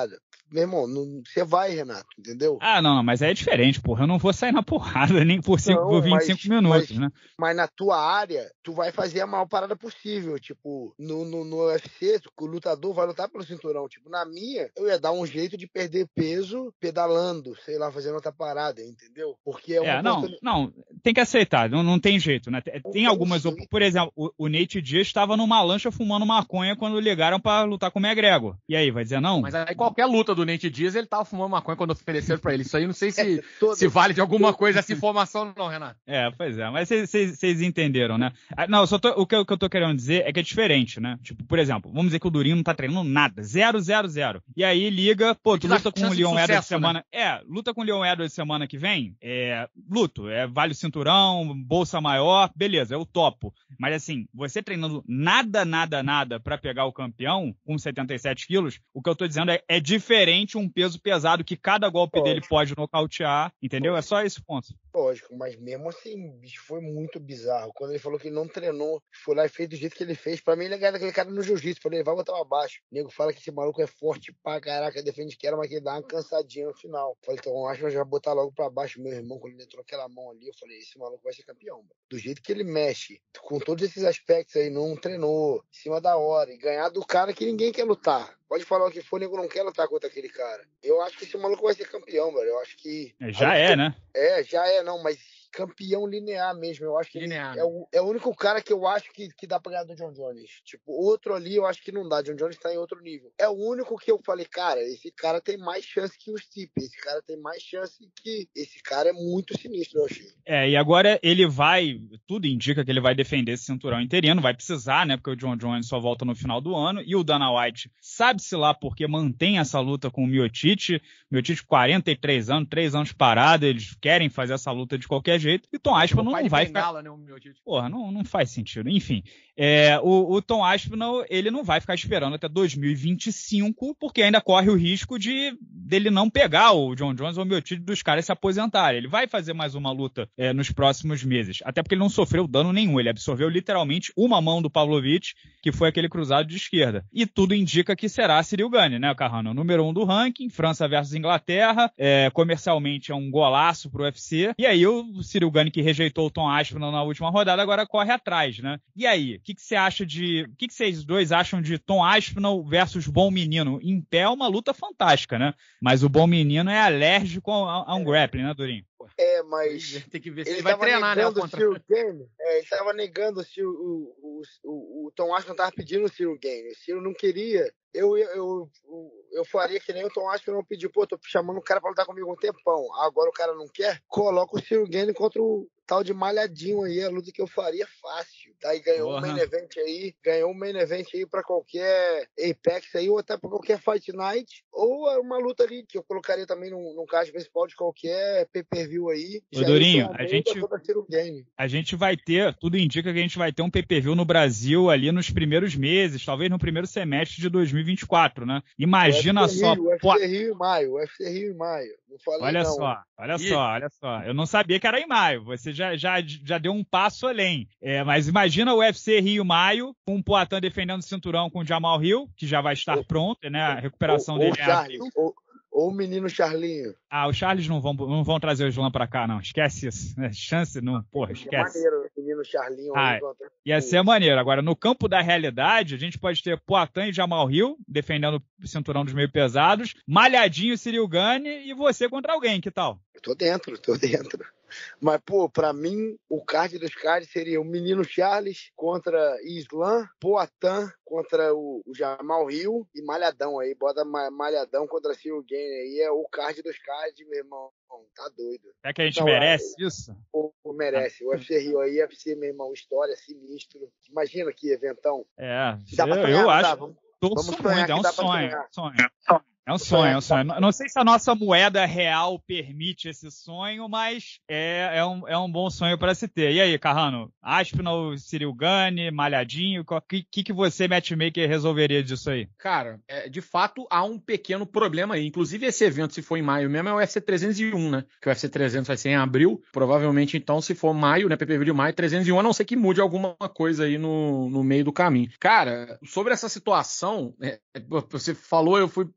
meu irmão, você vai, Renato, entendeu? Ah, não, não, mas aí é diferente, porra. Eu não vou sair na porrada nem por, cinco, Não, por vinte e cinco mas, minutos, mas, né? Mas na tua área, tu vai fazer a maior parada possível. Tipo, no, no, no U F C, o lutador vai lutar pelo cinturão. Tipo, na minha, eu ia dar um jeito de perder peso pedalando, sei lá, fazendo outra parada, entendeu? Porque é uma É, não, oportunidade. não, tem que aceitar, não, não tem jeito, né? Tem, tem algumas, op- por exemplo, o, o Nate Diaz estava numa lancha fumando maconha quando ligaram pra lutar com o McGregor. E aí, vai dizer não? Mas aí qualquer luta do Nate Diaz, ele tava fumando maconha quando ofereceram pra ele. Isso aí não sei se, É, todo- se vale de alguma coisa essa informação não, Renato. É, pois é, mas vocês entenderam, né? Ah, não, só tô, o, que eu, o que eu tô querendo dizer é que é diferente, né? Tipo, por exemplo, vamos dizer que o Durinho não tá treinando nada, zero, zero, zero. E aí liga, pô, tu luta com o Leon Edwards semana... Né? É, luta com o Leon Edwards semana que vem, é, luto, é, vale o cinturão, bolsa maior, beleza, eu topo. Mas assim, você treinando nada, nada, nada pra pegar o campeão com setenta e sete quilos, o que eu tô dizendo é, é diferente um peso pesado que cada golpe Lógico. dele pode nocautear, entendeu? É só esse ponto. Lógico, mas mesmo assim, bicho, foi muito bizarro. Quando ele falou que não treinou, foi lá e fez do jeito que ele fez. Pra mim, ele é aquele cara no jiu-jitsu. Falei, vai botar abaixo. O nego fala que esse maluco é forte pra caraca, defende queda, mas que ele dá uma cansadinha no final. Falei, então acho que eu já vou botar logo pra baixo. Meu irmão, quando ele entrou aquela mão ali, eu falei, esse maluco vai ser campeão, mano. Do jeito que ele mexe, com todos esses aspectos aí, não treinou, em cima da hora, e ganhar do cara que ninguém quer lutar. Pode falar o que for, o nego não quer lutar contra aquele cara. Eu acho que esse maluco vai ser campeão, velho. Eu acho que... Já é, né? É, já é, não, mas campeão linear mesmo. Eu acho que Linear. ele é o, é o único cara que eu acho que, que dá pra ganhar do John Jones. Tipo, outro ali eu acho que não dá. John Jones tá em outro nível. É o único que eu falei, cara, esse cara tem mais chance que o Stipe. Esse cara tem mais chance que... Esse cara é muito sinistro, eu achei. É, e agora ele vai... Tudo indica que ele vai defender esse cinturão interino. Vai precisar, né? Porque o John Jones só volta no final do ano. E o Dana White, sabe-se lá porque mantém essa luta com o Miocic. Miocic, quarenta e três anos, três anos parado. Eles querem fazer essa luta de qualquer jeito. E Tom Aspinall não, não vai bengala, ficar... Né, o Miocic. Porra, não, não faz sentido. Enfim, é, o, o Tom Aspinall, ele não vai ficar esperando até dois mil e vinte e cinco, porque ainda corre o risco de dele não pegar o John Jones ou o Miocic dos caras se aposentarem. Ele vai fazer mais uma luta é, nos próximos meses. Até porque ele não sofreu dano nenhum. Ele absorveu literalmente uma mão do Pavlovich, que foi aquele cruzado de esquerda. E tudo indica que será Ciryl Gane, né, Carrano? Número um do ranking, França versus Inglaterra. É, comercialmente é um golaço pro U F C. E aí o Ciryl Gane, que rejeitou o Tom Aspinall na última rodada, agora corre atrás, né? E aí, o que, que você acha de... O que, que vocês dois acham de Tom Aspinall versus Bom Menino? Em pé é uma luta fantástica, né? Mas o Bom Menino é alérgico a, a um grappling, né, Durinho? É, mas... Tem que ver se ele, ele vai treinar, né? Contra... O Ciryl Gane, é, ele tava negando se o, o, o, o Tom Aspinall tava pedindo o Ciryl Gane. O Ciryl não queria. Eu, eu, eu, eu faria que nem o Tom Aspinall pediu, pô, tô chamando o cara pra lutar comigo um tempão. Agora o cara não quer? Coloca o Ciryl Gane contra o tal de Malhadinho aí, a luta que eu faria fácil. Daí ganhou um main event aí, ganhou um main event aí pra qualquer Apex aí, ou até pra qualquer Fight Night, ou uma luta ali que eu colocaria também num, num card principal de qualquer pay-per-view aí. Ô, Durinho, a gente, Gane. a gente vai ter, tudo indica que a gente vai ter um pay-per-view no Brasil ali nos primeiros meses, talvez no primeiro semestre de dois mil e vinte e quatro, né? Imagina só... O U F C Rio em maio, o U F C Rio em maio. Não falei olha não. só, olha e... só, olha só. Eu não sabia que era em maio. Você já, já, já deu um passo além. É, mas imagina o U F C Rio Maio, com o Poatan defendendo o cinturão com o Jamal Hill, que já vai estar pronto, né? A recuperação ou, dele ou é Charles, ou, ou o menino Charlinho. Ah, os Charles não vão, não vão trazer o Islam pra cá, não. Esquece isso. Né? Chance não, porra, esquece. É maneiro, o menino Charlinho. Ah, aí, ia ser maneiro. Agora, no campo da realidade, a gente pode ter Poatan e Jamal Hill defendendo o cinturão dos meio pesados, Malhadinho, Ciryl Gane e você contra alguém, que tal? Eu tô dentro, tô dentro. Mas, pô, pra mim, o card dos cards seria o menino Charles contra Islam, Poatan contra o, o Jamal Hill e Malhadão aí. Bota Malhadão contra Ciryl Gane aí. É o card dos cards, meu irmão. Tá doido. É que a gente Não, merece é, isso? Pô, merece. O U F C Rio aí, U F C, meu irmão, história, sinistro. Imagina que eventão. É, dá eu, sonhar, eu acho. Dá, vamos, Torço vamos muito, é um sonho, sonho. É um sonho, é um sonho. Não, não sei se a nossa moeda real permite esse sonho, mas é, é, um, é um bom sonho para se ter. E aí, Carrano? Aspinall, Ciryl Gane, Malhadinho, o que, que, que você, matchmaker, resolveria disso aí? Cara, é, de fato, há um pequeno problema aí. Inclusive, esse evento, se for em maio mesmo, é o U F C trezentos e um, né? Que o U F C trezentos vai ser em abril. Provavelmente, então, se for maio, né? P P V de maio, trezentos e um, a não ser que mude alguma coisa aí no, no meio do caminho. Cara, sobre essa situação, é, você falou, eu fui... É,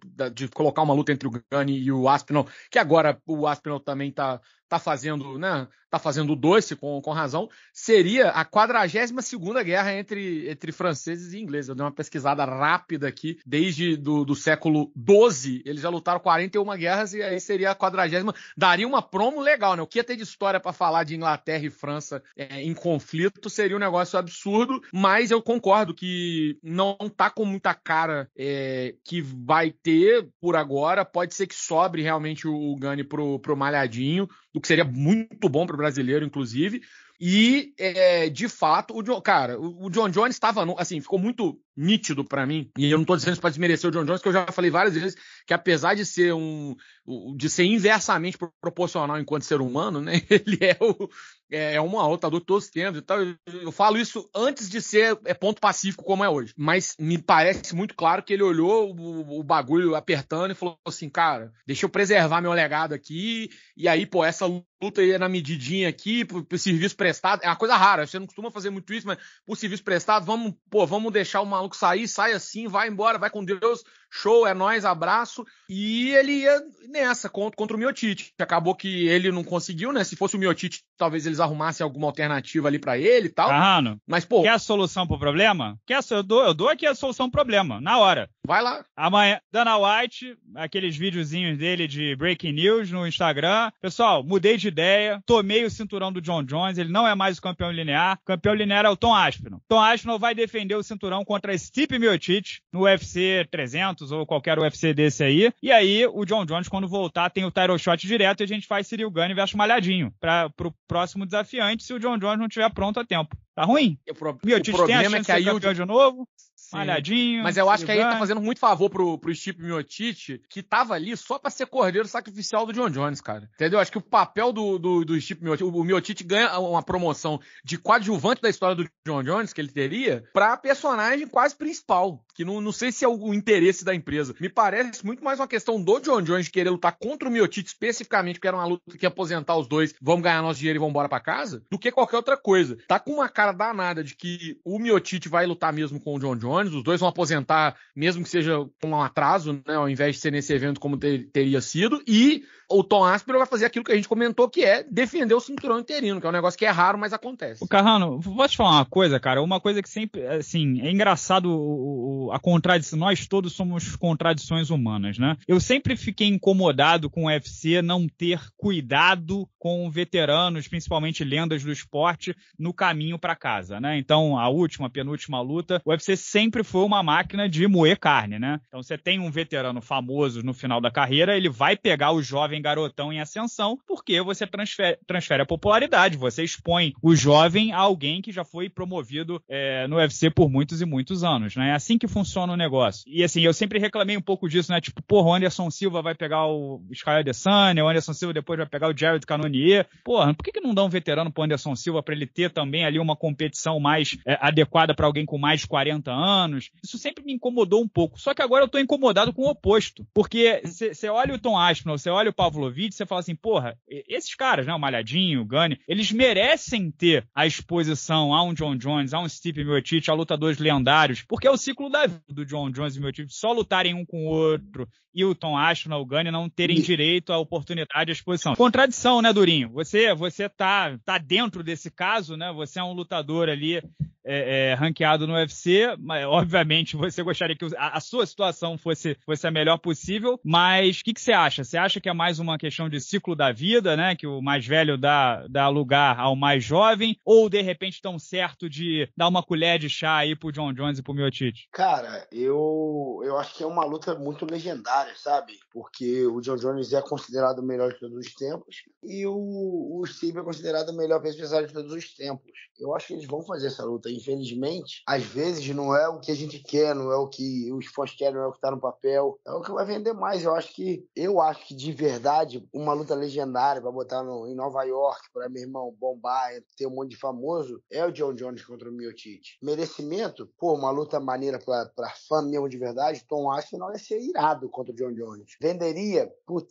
de colocar uma luta entre o Gane e o Aspinall, que agora o Aspinall também tá, tá fazendo, né, tá fazendo o doce com, com razão, seria a quadragésima segunda guerra entre, entre franceses e ingleses. Eu dei uma pesquisada rápida aqui, desde do, do século doze, eles já lutaram quarenta e uma guerras, e aí seria a quadragésima, daria uma promo legal, né? O que ia ter de história para falar de Inglaterra e França é, em conflito seria um negócio absurdo, mas eu concordo que não tá com muita cara é, que vai ter por agora. Pode ser que sobre realmente o, o Gane pro, pro Malhadinho, o que seria muito bom pro brasileiro, inclusive. E, é, de fato, o John, cara, o, o John Jones estava, assim, ficou muito nítido pra mim, e eu não tô dizendo isso pra desmerecer o John Jones, que eu já falei várias vezes que apesar de ser um, de ser inversamente proporcional enquanto ser humano, né, ele é o, é um lutador de todos os tempos, então eu, eu falo isso antes de ser é, ponto pacífico como é hoje, mas me parece muito claro que ele olhou o, o bagulho apertando e falou assim, cara, deixa eu preservar meu legado aqui, e aí, pô, essa luta aí é na medidinha aqui, por, por serviço prestado, é uma coisa rara, você não costuma fazer muito isso, mas por serviço prestado, vamos, pô, vamos deixar o maluco sair, sai assim, vai embora, vai com Deus, show, é nóis, abraço, e ele ia nessa, contra, contra o Miotite. Acabou que ele não conseguiu, né, se fosse o Miotite, talvez eles arrumassem alguma alternativa ali pra ele e tal. Carrano, mas, pô... quer a solução pro problema? Quer a, eu, dou, eu dou aqui a solução pro problema, na hora. Vai lá. Amanhã, Dana White, aqueles videozinhos dele de Breaking News no Instagram. Pessoal, mudei de ideia, tomei o cinturão do John Jones, ele não é mais o campeão linear. O campeão linear é o Tom Aspinall. Tom Aspinall vai defender o cinturão contra Stipe Miocic no U F C trezentos ou qualquer U F C desse aí. E aí, o John Jones, quando voltar, tem o title shot direto e a gente faz Ciryl Gane versus Malhadinho para pro próximo desafiante, se o John Jones não estiver pronto a tempo. Tá ruim? O, pro... Miocic o problema tem a chance é que aí de ser campeão o... de novo. Sim. Malhadinho. Mas eu acho que aí ele tá Gane. fazendo muito favor pro, pro Stipe Miocic, que tava ali só pra ser cordeiro sacrificial do John Jones, cara. Entendeu? Acho que o papel do, do, do Stipe Miocic, o Miocic ganha uma promoção de coadjuvante da história do John Jones, que ele teria, pra personagem quase principal, que não, não sei se é o, o interesse da empresa. Me parece muito mais uma questão do John Jones de querer lutar contra o Miocic especificamente, porque era uma luta que ia aposentar os dois, vamos ganhar nosso dinheiro e vamos embora pra casa, do que qualquer outra coisa. Tá com uma cara danada de que o Miocic vai lutar mesmo com o John Jones, os dois vão aposentar, mesmo que seja com um atraso, né, ao invés de ser nesse evento como ter, teria sido, e o Tom Aspinall vai fazer aquilo que a gente comentou, que é defender o cinturão interino, que é um negócio que é raro, mas acontece. O Carrano, vou te falar uma coisa, cara, uma coisa que sempre, assim, é engraçado o, o, a contradição, nós todos somos contradições humanas, né? Eu sempre fiquei incomodado com o U F C não ter cuidado com veteranos, principalmente lendas do esporte, no caminho para casa, né? Então, a última, penúltima luta, o U F C sempre foi uma máquina de moer carne, né? Então, você tem um veterano famoso no final da carreira, ele vai pegar o jovem garotão em ascensão, porque você transfere, transfere a popularidade, você expõe o jovem a alguém que já foi promovido é, no U F C por muitos e muitos anos, né? É assim que funciona o negócio. E assim, eu sempre reclamei um pouco disso, né? Tipo, porra, o Anderson Silva vai pegar o Israel Adesanya, o Anderson Silva depois vai pegar o Jared Cannonier. Porra, por que que não dá um veterano pro Anderson Silva pra ele ter também ali uma competição mais é, adequada pra alguém com mais de quarenta anos? Isso sempre me incomodou um pouco. Só que agora eu tô incomodado com o oposto. Porque você olha o Tom Aspinall, você olha o Pavlovich, você fala assim, porra, esses caras, né, o Malhadinho, o Gane, eles merecem ter a exposição a um John Jones, a um Stipe Miocic, a lutadores lendários, porque é o ciclo da vida do John Jones e Miocic, só lutarem um com o outro e o Tom Aspinall, o Gane, não terem direito à oportunidade de exposição. Contradição, né, Durinho? Você, você tá, tá dentro desse caso, né? Você é um lutador ali É, é, ranqueado no U F C, mas obviamente você gostaria que a, a sua situação fosse, fosse a melhor possível, mas o que, que você acha? Você acha que é mais uma questão de ciclo da vida, né? Que o mais velho dá, dá lugar ao mais jovem, ou de repente tão certo de dar uma colher de chá aí pro John Jones e pro Miocic? Cara, eu, eu acho que é uma luta muito legendária, sabe? Porque o John Jones é considerado o melhor de todos os tempos e o, o Stipe é considerado o melhor peso pesado de todos os tempos. Eu acho que eles vão fazer essa luta. Infelizmente, às vezes não é o que a gente quer, não é o que os fãs querem, não é o que tá no papel, é o que vai vender mais. Eu acho que, eu acho que de verdade, uma luta legendária pra botar no, em Nova York, pra meu irmão bombar, ter um monte de famoso, é o John Jones contra o Miocic. Merecimento, pô, uma luta maneira pra, pra fã mesmo de verdade, Tom Aspinall ia ser irado contra o John Jones. Venderia, putz,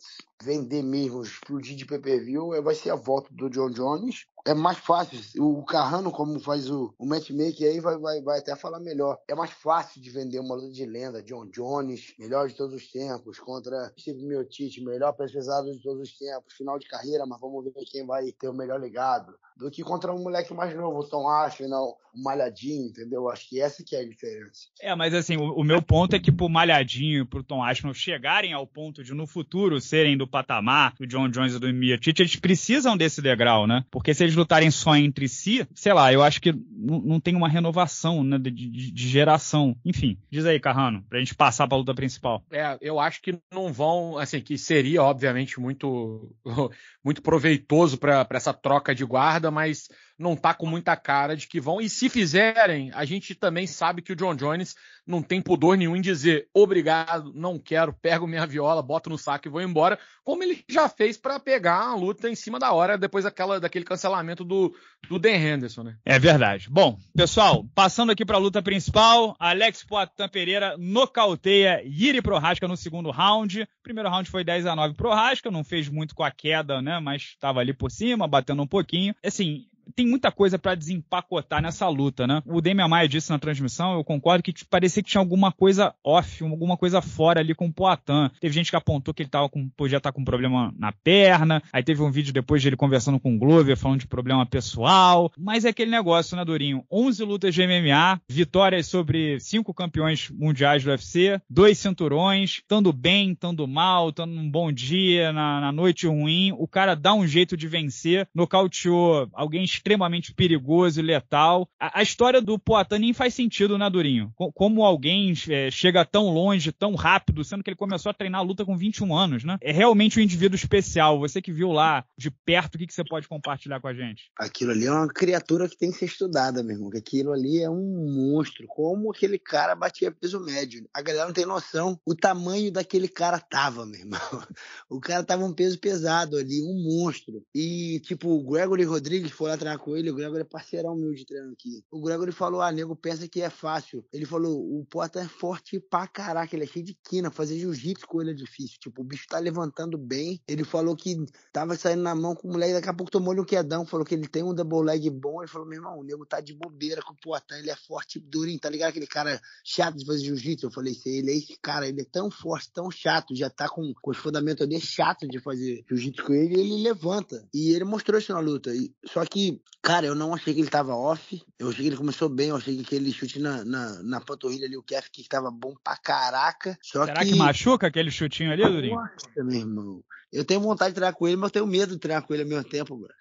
vender mesmo, explodir de pay-per-view, vai ser a volta do John Jones. É mais fácil, o Carrano, como faz o, o matchmaker aí, vai, vai, vai até falar melhor. É mais fácil de vender uma luta de lenda, John Jones, melhor de todos os tempos, contra Steve Miocic, melhor peso pesado de todos os tempos, final de carreira, mas vamos ver quem vai ter o melhor legado, do que contra um moleque mais novo, o Tom Aspinall, o Malhadinho, entendeu? Acho que essa que é a diferença. É, mas assim, o, o meu ponto é que pro Malhadinho e pro Tom Aspinall chegarem ao ponto de no futuro serem do patamar do John Jones e do Miocic, eles precisam desse degrau, né? Porque se eles lutarem só entre si, sei lá, eu acho que não, não tem uma renovação, né, de, de, de geração. Enfim, diz aí, Carrano, pra gente passar pra luta principal. É, eu acho que não vão, assim, que seria obviamente muito, muito proveitoso para essa troca de guarda, mas não tá com muita cara de que vão. E se fizerem, a gente também sabe que o John Jones não tem pudor nenhum em dizer obrigado, não quero, pego minha viola, boto no saco e vou embora, como ele já fez para pegar a luta em cima da hora depois daquela, daquele cancelamento do, do Dan Henderson, né? É verdade. Bom, pessoal, passando aqui para a luta principal, Alex Poatan Pereira nocauteia Jiri Prochazka no segundo round. O primeiro round foi dez a nove Prochazka, não fez muito com a queda, né, mas estava ali por cima, batendo um pouquinho. Assim, tem muita coisa pra desempacotar nessa luta, né? O Demian Maia disse na transmissão, eu concordo, que parecia que tinha alguma coisa off, alguma coisa fora ali com o Poatan. Teve gente que apontou que ele tava com, podia estar com um problema na perna, aí teve um vídeo depois de ele conversando com o Glover, falando de problema pessoal, mas é aquele negócio, né, Durinho? onze lutas de M M A, vitórias sobre cinco campeões mundiais do U F C, dois cinturões, estando bem, estando mal, estando num bom dia, na, na noite ruim, o cara dá um jeito de vencer, nocauteou alguém extremamente perigoso e letal. A, a história do Poatan nem faz sentido, né, Durinho? Co- como alguém é, chega tão longe, tão rápido, sendo que ele começou a treinar a luta com vinte e um anos, né? É realmente um indivíduo especial. Você que viu lá de perto, o que, que você pode compartilhar com a gente? Aquilo ali é uma criatura que tem que ser estudada, meu irmão. Que aquilo ali é um monstro. Como aquele cara batia peso médio. A galera não tem noção o tamanho daquele cara tava, meu irmão. O cara tava um peso pesado ali, um monstro. E, tipo, o Gregory Rodrigues foi lá treinar com ele. O Gregory é parceirão meu de treino aqui. O Gregory falou, ah, nego pensa que é fácil. Ele falou, o Poatan é forte pra caraca. Ele é cheio de quina. Fazer jiu-jitsu com ele é difícil. Tipo, o bicho tá levantando bem. Ele falou que tava saindo na mão com o moleque. Daqui a pouco tomou-lhe um quedão. Falou que ele tem um double leg bom. Ele falou, meu irmão, o nego tá de bobeira com o Poatan. Ele é forte, durinho. Tá ligado aquele cara chato de fazer jiu-jitsu? Eu falei, ele é esse cara. Ele é tão forte, tão chato. Já tá com, com os fundamentos ali. É chato de fazer jiu-jitsu com ele. E ele levanta. E ele mostrou isso na luta. E, só que, cara, eu não achei que ele tava off. Eu achei que ele começou bem. Eu achei que aquele chute na, na, na panturrilha ali, o calf kick tava bom pra caraca. Só Será que... que machuca aquele chutinho ali, Durinho? Nossa, meu irmão. Eu tenho vontade de treinar com ele, mas eu tenho medo de treinar com ele ao mesmo tempo, bro.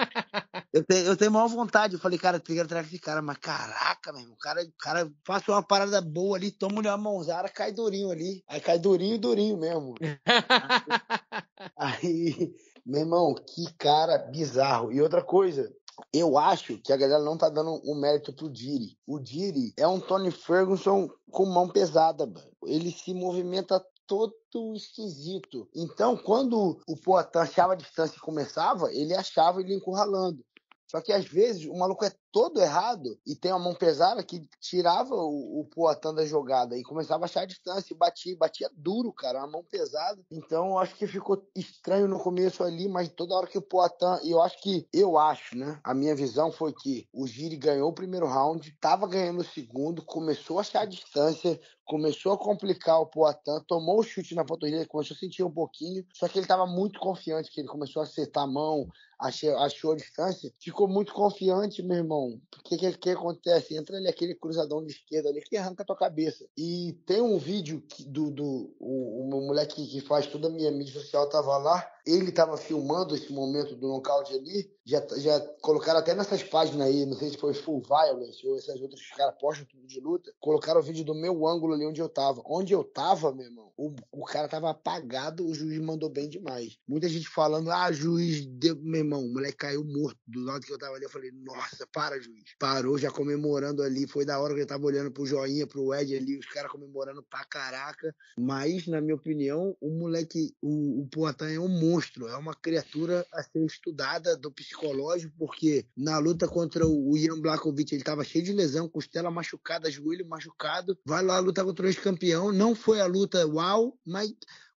Eu tenho, eu tenho maior vontade. Eu falei, cara, eu quero treinar com esse cara, mas caraca, meu irmão. O cara, o cara faz uma parada boa ali, toma uma mãozada, cai durinho ali. Aí cai durinho e durinho mesmo. Aí, meu irmão, que cara bizarro. E outra coisa, eu acho que a galera não tá dando o mérito pro Jiri. O Jiri é um Tony Ferguson com mão pesada, mano. Ele se movimenta todo esquisito. Então, quando o Poatan achava a distância e começava, ele achava ele encurralando. Só que às vezes o maluco é todo errado e tem uma mão pesada que tirava o, o Poatan da jogada e começava a achar a distância e batia, batia duro, cara, uma mão pesada. Então eu acho que ficou estranho no começo ali, mas toda hora que o Poatan, e eu acho que, eu acho, né, a minha visão foi que o Jiri ganhou o primeiro round, tava ganhando o segundo, começou a achar a distância, começou a complicar o Poatan, tomou o chute na panturrilha, começou a sentir um pouquinho, só que ele tava muito confiante, que ele começou a acertar a mão, achou, achou a distância, ficou muito confiante, meu irmão. O que, que, que acontece? Entra ali aquele cruzadão de esquerda ali que arranca a tua cabeça. E tem um vídeo que, do, do o, o moleque que faz toda a minha mídia social tava lá, ele tava filmando esse momento do nocaute ali, já, já colocaram até nessas páginas aí, não sei se foi Full Violence ou essas outras que os caras postam tudo de luta, colocaram o vídeo do meu ângulo ali onde eu tava. Onde eu tava, meu irmão, o, o cara tava apagado, o juiz mandou bem demais. Muita gente falando, ah, juiz, deu... meu irmão, o moleque caiu morto do lado que eu tava ali. Eu falei, nossa, para, juiz. Parou, já comemorando ali, foi da hora que ele tava olhando pro joinha, pro Ed ali, os caras comemorando pra caraca. Mas, na minha opinião, o moleque, o, o Poatan é um monstro, é uma criatura a ser estudada do psicológico, porque na luta contra o Ian Blachowicz, ele tava cheio de lesão, costela machucada, joelho machucado, vai lá lutar contra o ex-campeão, não foi a luta uau, mas o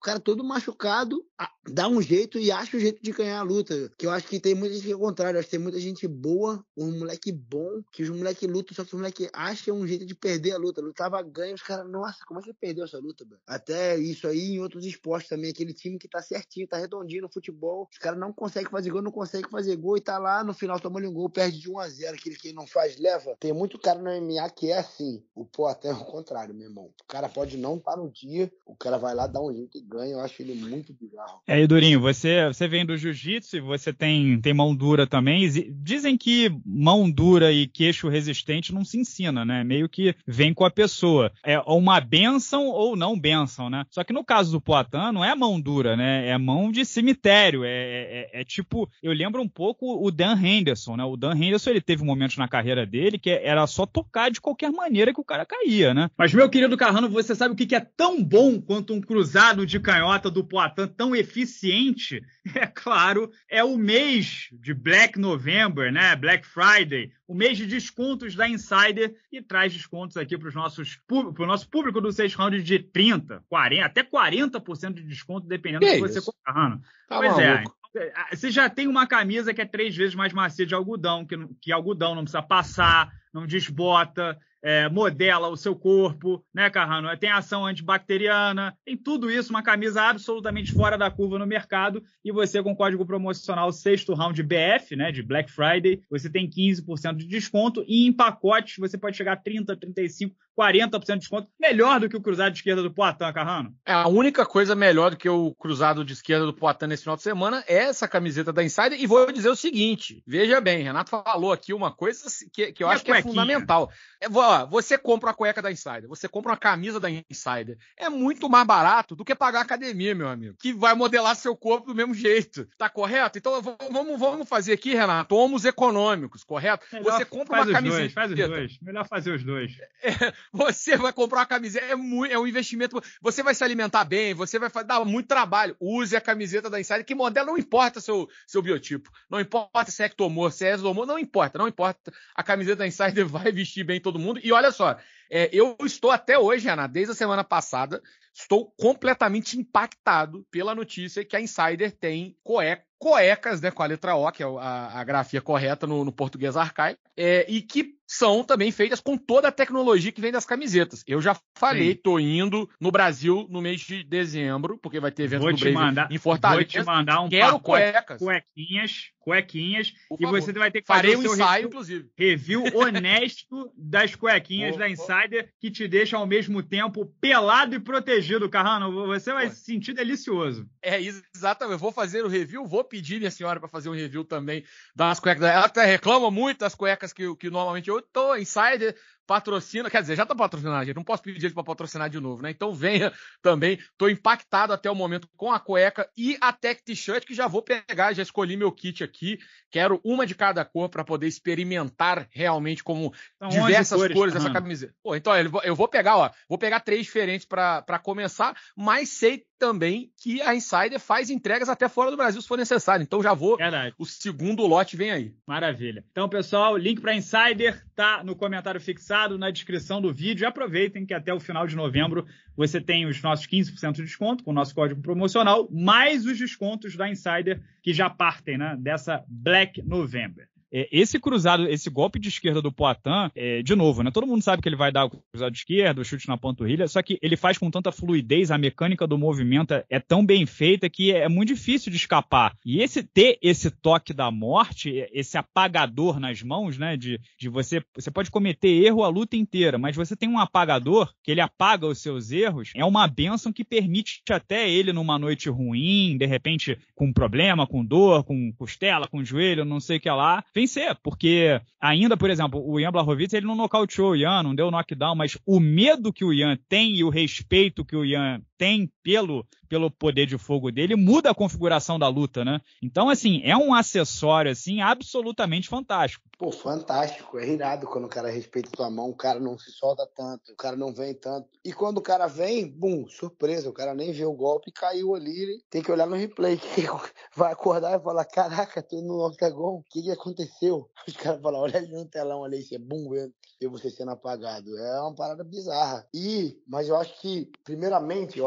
cara todo machucado, dá um jeito e acha o jeito de ganhar a luta. Que eu acho que tem muita gente que é o contrário. Eu acho que tem muita gente boa, um moleque bom, que os moleques lutam, só que os moleques acham um jeito de perder a luta. Lutava ganho, os caras, nossa, como é que você perdeu essa luta, bro? Até isso aí em outros esportes também, aquele time que tá certinho, tá redondinho no futebol, os caras não conseguem fazer gol, não conseguem fazer gol e tá lá no final tomando um gol, perde de um a zero, aquele que não faz, leva. Tem muito cara no M M A que é assim. O Poatan é o contrário, meu irmão. O cara pode não estar no dia, o cara vai lá, dá um jeito e ganha. Eu acho ele muito bizarro. É, e Durinho, você, você vem do jiu-jitsu e você tem, tem mão dura também. Dizem que mão dura e queixo resistente não se ensina, né? Meio que vem com a pessoa. É uma bênção ou não bênção, né? Só que no caso do Poatan não é mão dura, né? É mão de cemitério. É, é, é tipo, eu lembro um pouco o Dan Henderson, né? O Dan Henderson, ele teve momentos na carreira dele que era só tocar de qualquer maneira que o cara caía, né? Mas, meu querido Carrano, você sabe o que é tão bom quanto um cruzado de canhota do Poatan tão eficiente? É claro, é o mês de Black November, né? Black Friday, o mês de descontos da Insider, e traz descontos aqui para o nosso público do Sexto Round de trinta, quarenta, até quarenta por cento de desconto, dependendo que do que você comprar, Carrano. Tá pois maluco. é. Você já tem uma camisa que é três vezes mais macia de algodão, que, que algodão não precisa passar, não desbota, é, modela o seu corpo, né, Carrano? Tem ação antibacteriana, tem tudo isso, uma camisa absolutamente fora da curva no mercado, e você com o código promocional Sexto Round B F, né, de Black Friday, você tem quinze por cento de desconto, e em pacotes você pode chegar a trinta, trinta e cinco, quarenta por cento de desconto, melhor do que o cruzado de esquerda do Poatan, Carrano. É, a única coisa melhor do que o cruzado de esquerda do Poatan nesse final de semana é essa camiseta da Insider, e vou dizer o seguinte, veja bem, Renato falou aqui uma coisa que, que eu e acho que é fundamental. É, ó, você compra uma cueca da Insider, você compra uma camisa da Insider, é muito mais barato do que pagar a academia, meu amigo, que vai modelar seu corpo do mesmo jeito, tá correto? Então vamos, vamos fazer aqui, Renato, homos econômicos, correto? Melhor você compra uma camiseta. Dois, faz os dois, melhor fazer os dois. É, você vai comprar uma camiseta, é, muito, é um investimento, você vai se alimentar bem, você vai dar muito trabalho, use a camiseta da Insider, que modela, não importa seu, seu biotipo, não importa se é ectomorfo, se é exomorfo, não importa, não importa, a camiseta da Insider vai vestir bem todo mundo, e olha só, é, eu estou até hoje, Renato, desde a semana passada, estou completamente impactado pela notícia que a Insider tem cueca, cuecas, né, com a letra O, que é a, a grafia correta no, no português arcaico, é, e que são também feitas com toda a tecnologia que vem das camisetas. Eu já falei, Sim. tô indo no Brasil no mês de dezembro, porque vai ter evento vou do Brave mandar, em Fortaleza. Vou te mandar um Quero pacote cuecas. cuequinhas, cuequinhas, Por e favor. você vai ter que Farei fazer um o seu ensaio, review, inclusive. review honesto das cuequinhas oh, da Insider, que te deixam ao mesmo tempo pelado e protegido, Carrano. Você vai se sentir delicioso. É, exatamente. Eu vou fazer o review, vou pedir minha senhora para fazer um review também das cuecas. Ela até reclama muito das cuecas que, que normalmente eu tô, Insider patrocina, quer dizer, já tá patrocinando, gente, não posso pedir ele para patrocinar de novo, né? Então venha também, tô impactado até o momento com a cueca e a Tech T-shirt, que já vou pegar, já escolhi meu kit aqui, quero uma de cada cor para poder experimentar realmente como então, diversas cores, cores dessa camiseta. Pô, então eu vou pegar, ó, vou pegar três diferentes para começar, mas sei também que a Insider faz entregas até fora do Brasil se for necessário, então já vou, Verdade. O segundo lote vem aí. Maravilha. Então, pessoal, link para Insider tá no comentário fixado, na descrição do vídeo. E aproveitem que até o final de novembro você tem os nossos quinze por cento de desconto com o nosso código promocional, mais os descontos da Insider que já partem, né, dessa Black November. Esse cruzado, esse golpe de esquerda do Poatan, é, de novo, né? Todo mundo sabe que ele vai dar o cruzado de esquerda, o chute na panturrilha, só que ele faz com tanta fluidez, a mecânica do movimento é, é tão bem feita que é, é muito difícil de escapar. E esse ter esse toque da morte, esse apagador nas mãos, né? De, de você, você pode cometer erro a luta inteira, mas você tem um apagador que ele apaga os seus erros, é uma bênção que permite até ele numa noite ruim, de repente com problema, com dor, com costela, com joelho, não sei o que lá, vencer, porque ainda, por exemplo, o Ian Blachowicz, ele não nocauteou o Ian, não deu knockdown, mas o medo que o Ian tem e o respeito que o Ian tem pelo, pelo poder de fogo dele muda a configuração da luta, né? Então, assim, é um acessório, assim, absolutamente fantástico. Pô, fantástico, é irado quando o cara respeita tua mão, o cara não se solta tanto, o cara não vem tanto. E quando o cara vem, bum, surpresa, o cara nem vê o golpe e caiu ali, tem que olhar no replay, que vai acordar e falar, caraca, tô no octagon, o que que aconteceu? Os caras falam, olha ali no telão ali, você bum, e você sendo apagado. É uma parada bizarra. E, mas eu acho que, primeiramente, eu acho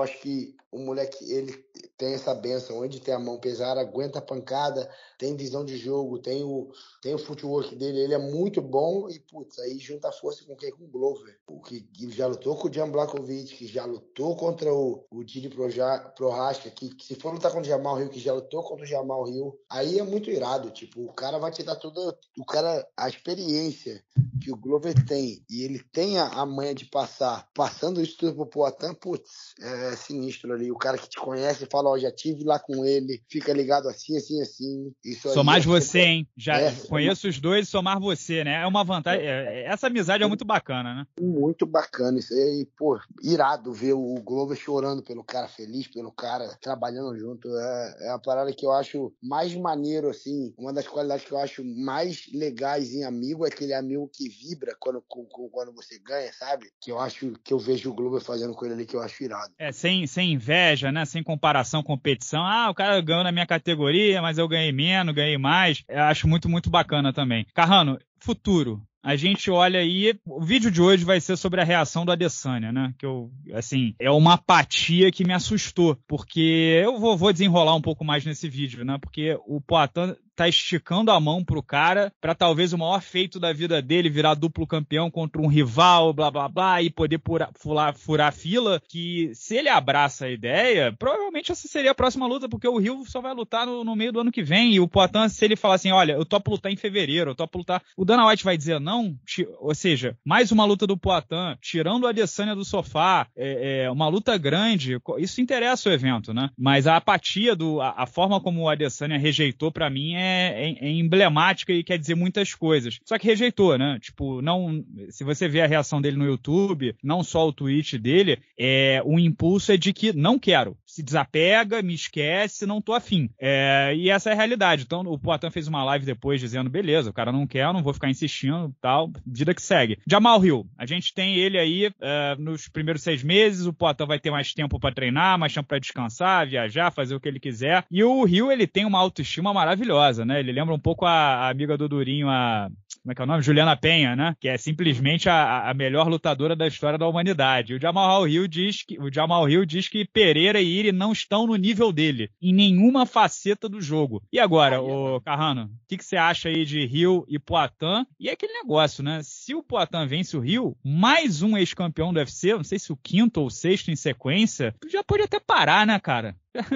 acho que o moleque, ele tem essa benção, onde tem a mão pesada, aguenta a pancada, tem visão de jogo, tem o, tem o footwork dele, ele é muito bom e, putz, aí junta a força com quem? Com o Glover, o que já lutou com o Jan Blachowicz, que já lutou contra o, o Jiri Prochazka, que, que se for lutar contra o Jamal Hill, que já lutou contra o Jamal Hill, aí é muito irado, tipo, o cara vai te dar toda, o cara, a experiência que o Glover tem, e ele tem a, a manha de passar, passando isso tudo pro Poatan, putz, é, é sinistro ali, o cara que te conhece fala, ó, já tive lá com ele, fica ligado assim, assim, assim. Isso sou mais é você, sempre... hein? Já é, conheço os dois, sou mais você, né? É uma vantagem, é, essa amizade é muito bacana, né? Muito bacana isso aí, pô, irado ver o Glover chorando pelo cara, feliz pelo cara, trabalhando junto, é, é uma parada que eu acho mais maneiro, assim, uma das qualidades que eu acho mais legais em amigo é aquele amigo que vibra quando, quando você ganha, sabe? Que eu acho, que eu vejo o Glover fazendo com ele ali, que eu acho irado. É, sem, sem inveja, né? Sem comparação, competição. Ah, o cara ganhou na minha categoria, mas eu ganhei menos, ganhei mais. Eu acho muito, muito bacana também. Carrano, futuro. A gente olha aí, o vídeo de hoje vai ser sobre a reação do Adesanya, né? Que eu, assim, é uma apatia que me assustou, porque eu vou, vou desenrolar um pouco mais nesse vídeo, né? Porque o Poatan tá esticando a mão pro cara pra talvez o maior feito da vida dele virar duplo campeão contra um rival, blá blá blá, e poder pura, furar, furar a fila, que se ele abraça a ideia, provavelmente essa seria a próxima luta, porque o Rio só vai lutar no, no meio do ano que vem, e o Poatan, se ele falar assim, olha, eu topo lutar em fevereiro, eu topo lutar... O Dana White vai dizer não, ou seja, mais uma luta do Poatan, tirando o Adesanya do sofá, é, é, uma luta grande, isso interessa o evento, né? Mas a apatia, do, a, a forma como o Adesanya rejeitou pra mim é É, é emblemática e quer dizer muitas coisas. Só que rejeitou, né? Tipo, não, se você vê a reação dele no YouTube, não só o tweet dele, é, o impulso é de que não quero. Se desapega, me esquece, não tô afim. É, e essa é a realidade. Então, o Poatan fez uma live depois dizendo, beleza, o cara não quer, não vou ficar insistindo, tal, vida que segue. Jamal Hill, a gente tem ele aí é, nos primeiros seis meses, o Poatan vai ter mais tempo pra treinar, mais tempo pra descansar, viajar, fazer o que ele quiser. E o Hill, ele tem uma autoestima maravilhosa, né? Ele lembra um pouco a, a amiga do Durinho, a... como é que é o nome? Juliana Penha, né? Que é simplesmente a, a melhor lutadora da história da humanidade. O Jamal Hill diz que, o Jamal Hill diz que Pereira e Iri não estão no nível dele, em nenhuma faceta do jogo. E agora, ô Carrano, o que, que você acha aí de Hill e Poatan? E é aquele negócio, né? Se o Poatan vence o Hill, mais um ex-campeão do U F C, não sei se o quinto ou sexto em sequência, já pode até parar, né, cara?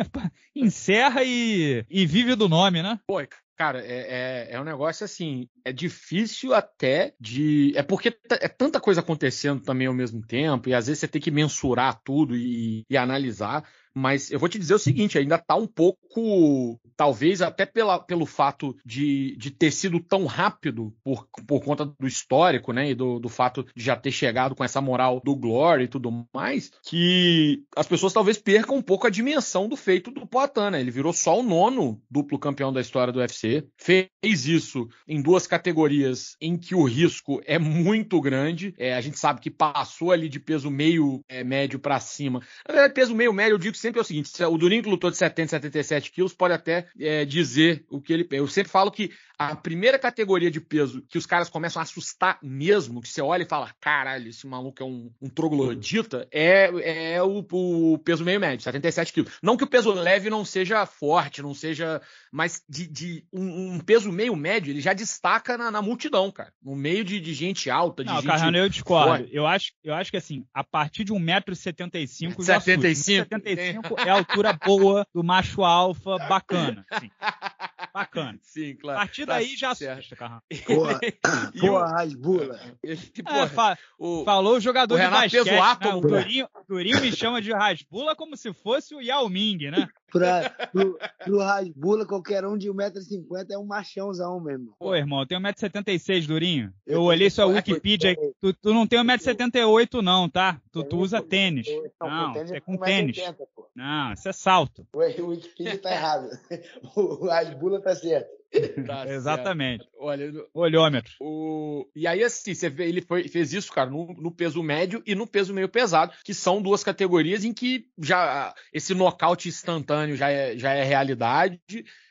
Encerra e, e vive do nome, né? Pô, cara, é, é, é um negócio assim, é difícil até de... É porque é tanta coisa acontecendo também ao mesmo tempo, e às vezes você tem que mensurar tudo e, e analisar, mas eu vou te dizer o seguinte, ainda tá um pouco, talvez até pela, pelo fato de, de ter sido tão rápido por, por conta do histórico, né, e do, do fato de já ter chegado com essa moral do Glory e tudo mais, que as pessoas talvez percam um pouco a dimensão do feito do Poatan, né? Ele virou só o nono duplo campeão da história do U F C, fez isso em duas categorias em que o risco é muito grande, é, a gente sabe que passou ali de peso meio é, médio para cima, na verdade peso meio médio eu digo sempre é o seguinte, o Durinho que lutou de setenta, setenta e sete quilos pode até é, dizer o que ele... Eu sempre falo que a primeira categoria de peso que os caras começam a assustar mesmo, que você olha e fala, caralho, esse maluco é um, um troglodita, é, é o, o peso meio médio, setenta e sete quilos. Não que o peso leve não seja forte, não seja... Mas de, de um, um peso meio médio, ele já destaca na, na multidão, cara. No meio de, de gente alta, de não, gente... Não, Carrano, eu discordo. Eu acho, eu acho que assim, a partir de um metro e setenta e cinco... setenta e cinco? setenta e cinco é a altura boa do macho alfa, bacana. Assim. Bacana. Sim, claro. A partir daí já assusta, Carrano. Porra, porra, Rasbula. É, fa o, falou o jogador o de Renato basquete, né? O Durinho, Durinho me chama de Rasbula como se fosse o Yao Ming, né? Pra, pro, pro Rasbula, qualquer um de um metro e cinquenta é um machãozão mesmo. Pô, irmão, eu tenho um metro e setenta e seis, Durinho. Eu, eu olhei sua Wikipedia. Tu, tu não tem um metro e setenta e oito, não, tá? Tu, tu usa tênis. Não, é com tênis. Não, isso é salto. O Wikipedia tá errado. O Rasbula tá certo. Tá Exatamente. Certo. Olha, olhômetro. O... E aí, assim, você vê, ele foi, fez isso, cara, no, no peso médio e no peso meio pesado, que são duas categorias em que já esse nocaute instantâneo já é, já é realidade.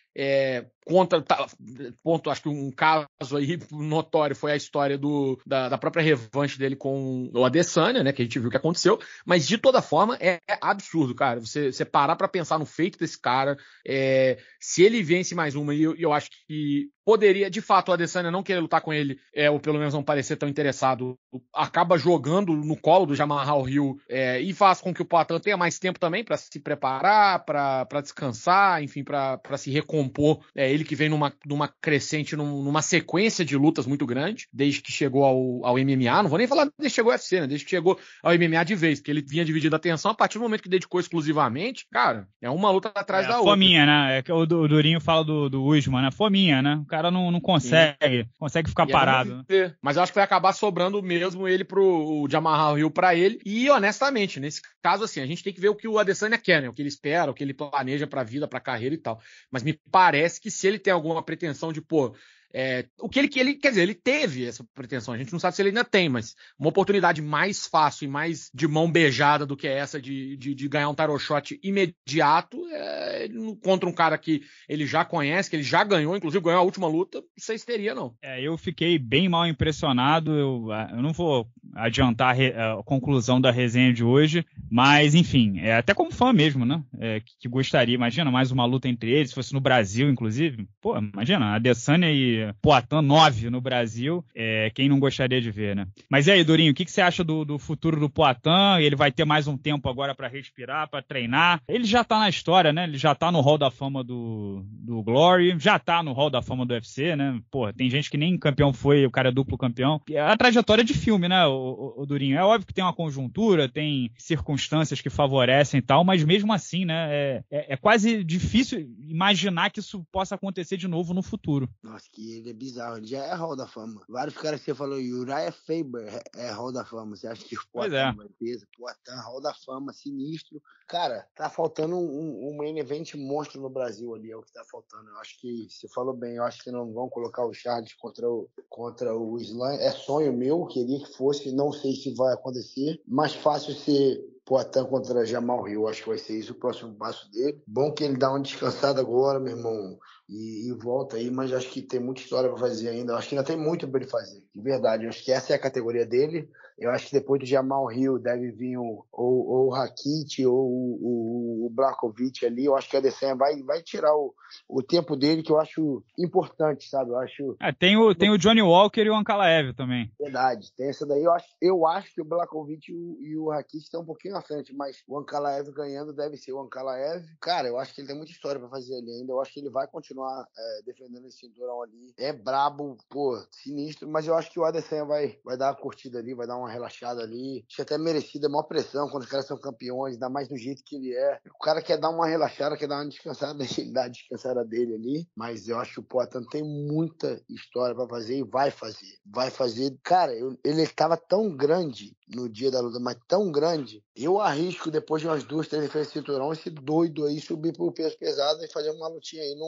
É, contra, tá, ponto, acho que um caso aí notório foi a história do, da, da própria revanche dele com o Adesanya, né, que a gente viu o que aconteceu, mas de toda forma é, é absurdo, cara, você, você parar pra pensar no feito desse cara, é, se ele vence mais uma, e eu, eu acho que poderia, de fato, o Adesanya não querer lutar com ele, é, ou pelo menos não parecer tão interessado, acaba jogando no colo do Jamahal Hill, é, e faz com que o Poatan tenha mais tempo também pra se preparar, pra, pra descansar, enfim, pra, pra se recompor. É, ele que vem numa, numa crescente, num, numa sequência de lutas muito grande, desde que chegou ao, ao M M A, não vou nem falar desde que chegou ao U F C, né, desde que chegou ao M M A de vez, porque ele vinha dividindo a atenção a partir do momento que dedicou exclusivamente, cara, é uma luta atrás é, da outra. Fominha, né, é que o, o Durinho fala do, do Usman, né, fominha, né, o cara não, não consegue, Sim. consegue ficar e parado. É, mas eu acho que vai acabar sobrando mesmo ele pro Jamahal Hill pra ele, e honestamente, nesse caso assim, a gente tem que ver o que o Adesanya quer, né, o que ele espera, o que ele planeja pra vida, pra carreira e tal, mas me parece que se ele tem alguma pretensão de, pô, é, o que ele, que ele, quer dizer, ele teve essa pretensão, a gente não sabe se ele ainda tem, mas uma oportunidade mais fácil e mais de mão beijada do que essa de, de, de ganhar um title shot imediato, é, contra um cara que ele já conhece, que ele já ganhou, inclusive ganhou a última luta, não sei se teria, não. É, eu fiquei bem mal impressionado, eu, eu não vou adiantar a, re, a conclusão da resenha de hoje, mas enfim, é, até como fã mesmo, né, é, que, que gostaria, imagina mais uma luta entre eles, se fosse no Brasil, inclusive, pô, imagina, a Adesanya e Poatan nove no Brasil, é, quem não gostaria de ver, né? Mas e aí, Durinho, o que, que você acha do, do futuro do Poatan? Ele vai ter mais um tempo agora para respirar, para treinar. Ele já tá na história, né? Ele já tá no Hall da Fama do, do Glory, já tá no Hall da Fama do U F C, né? Pô, tem gente que nem campeão foi, o cara é duplo campeão. A trajetória de filme, né, o, o, o Durinho? É óbvio que tem uma conjuntura, tem circunstâncias que favorecem e tal, mas mesmo assim, né, é, é, é quase difícil imaginar que isso possa acontecer de novo no futuro. Nossa, que ele é bizarro, ele já é Hall da Fama. Vários caras que você falou, Uriah Faber é Hall da Fama. Você acha que o Poatan vai ter? Poatan, Hall da Fama, sinistro. Cara, tá faltando um, um main event monstro no Brasil ali, é o que tá faltando. Eu acho que, você falou bem, eu acho que não vão colocar o Charles contra o, contra o Islam. É sonho meu, queria que fosse, não sei se vai acontecer. Mais fácil ser Poatan contra Jamal Hill, acho que vai ser isso o próximo passo dele. Bom que ele dá uma descansada agora, meu irmão, e, e volta aí, mas acho que tem muita história para fazer ainda. Eu acho que ainda tem muito para ele fazer, de verdade. Eu acho que essa é a categoria dele. Eu acho que depois do Jamal Hill deve vir o, o, o Rakit ou o, o, o Blachowicz ali. Eu acho que a Adesanya vai, vai tirar o, o tempo dele, que eu acho importante, sabe? Eu acho... É, tem, o, tem o Johnny Walker e o Ankalaev também. Verdade, tem essa daí. Eu acho, eu acho que o Blachowicz e o, e o Rakit estão um pouquinho à frente, mas o Ankalaev ganhando deve ser o Ankalaev. Cara, eu acho que ele tem muita história para fazer ali ainda. Eu acho que ele vai continuar é, defendendo esse cinturão ali. É brabo, pô, sinistro, mas eu acho que o Adesanya vai, vai dar uma curtida ali, vai dar uma relaxada ali. Acho que até merecido, é maior pressão quando os caras são campeões, ainda mais do jeito que ele é. O cara quer dar uma relaxada, quer dar uma descansada, ele dá a descansada dele ali, mas eu acho que o Poatan tem muita história pra fazer e vai fazer. Vai fazer. Cara, eu, ele tava tão grande no dia da luta, mas tão grande, eu arrisco depois de umas duas, três defesas de cinturão, esse doido aí subir pro peso pesado e fazer uma lutinha aí.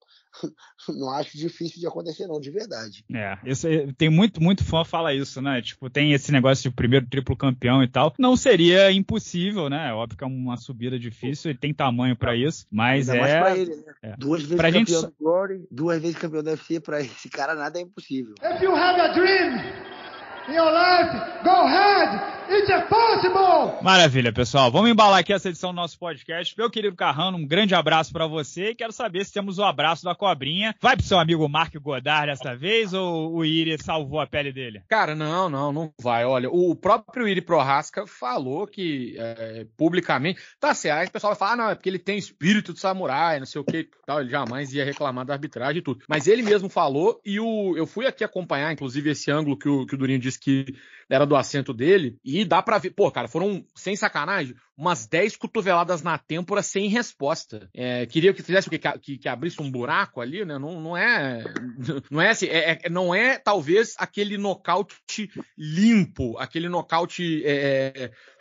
Não, não acho difícil de acontecer não, de verdade. É, isso, tem muito, muito fã fala isso, né? Tipo, tem esse negócio de primeiro triplo campeão e tal. Não seria impossível, né? Óbvio que é uma subida difícil e tem tamanho pra isso, mas ainda é... mais pra ele, né? É. Duas vezes pra campeão gente... do Glory, duas vezes campeão do U F C, pra esse cara nada é impossível. If you have a dream in your life, go ahead! It's possible! Maravilha, pessoal. Vamos embalar aqui essa edição do nosso podcast. Meu querido Carrano, um grande abraço pra você e quero saber se temos o abraço da cobrinha. Vai pro seu amigo Mark Goddard dessa vez ou o Iri salvou a pele dele? Cara, não, não, não vai. Olha, o próprio Iri Prohaska falou que é, publicamente, tá certo, aí o pessoal vai falar, ah, não, é porque ele tem espírito de samurai, não sei o que, tal, ele jamais ia reclamar da arbitragem e tudo. Mas ele mesmo falou e o, eu fui aqui acompanhar, inclusive, esse ângulo que o, que o Durinho disse que era do assento dele, e dá pra ver, pô, cara, foram, sem sacanagem, umas dez cotoveladas na têmpora sem resposta. É, queria que fizesse o quê? Que, que, que abrisse um buraco ali, né? Não, não é, não é assim, é, é, não é talvez aquele nocaute limpo, aquele nocaute é,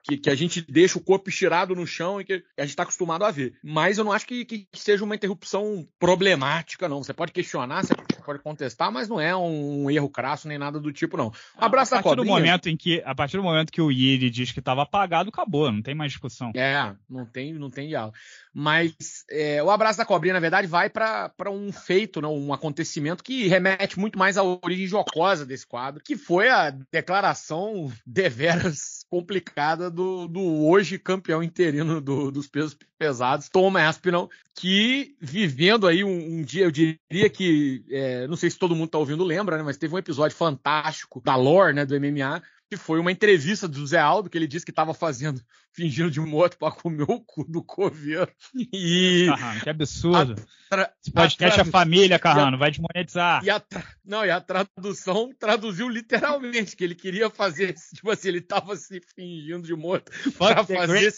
que, que a gente deixa o corpo estirado no chão e que a gente está acostumado a ver. Mas eu não acho que, que seja uma interrupção problemática, não. Você pode questionar, você pode contestar, mas não é um erro crasso nem nada do tipo, não. Um abraço da cobrinha. Do momento em que, a partir do momento que o Yiri diz que estava apagado, acabou, não tem mais discussão. É, não tem, não tem diálogo. Mas é, o abraço da cobrinha, na verdade, vai para um feito, não, um acontecimento que remete muito mais à origem jocosa desse quadro, que foi a declaração deveras complicada do, do hoje campeão interino do, dos pesos pesados, Tom Aspinall, que vivendo aí um, um dia, eu diria que, é, não sei se todo mundo tá ouvindo lembra, né, mas teve um episódio fantástico da lore, né, do M M A, que foi uma entrevista do Zé Aldo, que ele disse que estava fazendo, fingindo de morto para comer o cu do coveiro. E... Carrano, que absurdo. Tra... Esse podcast é família, Carrano, a... vai desmonetizar. E a... Não, e a tradução traduziu literalmente, que ele queria fazer, tipo assim, ele estava se fingindo de morto para fazer...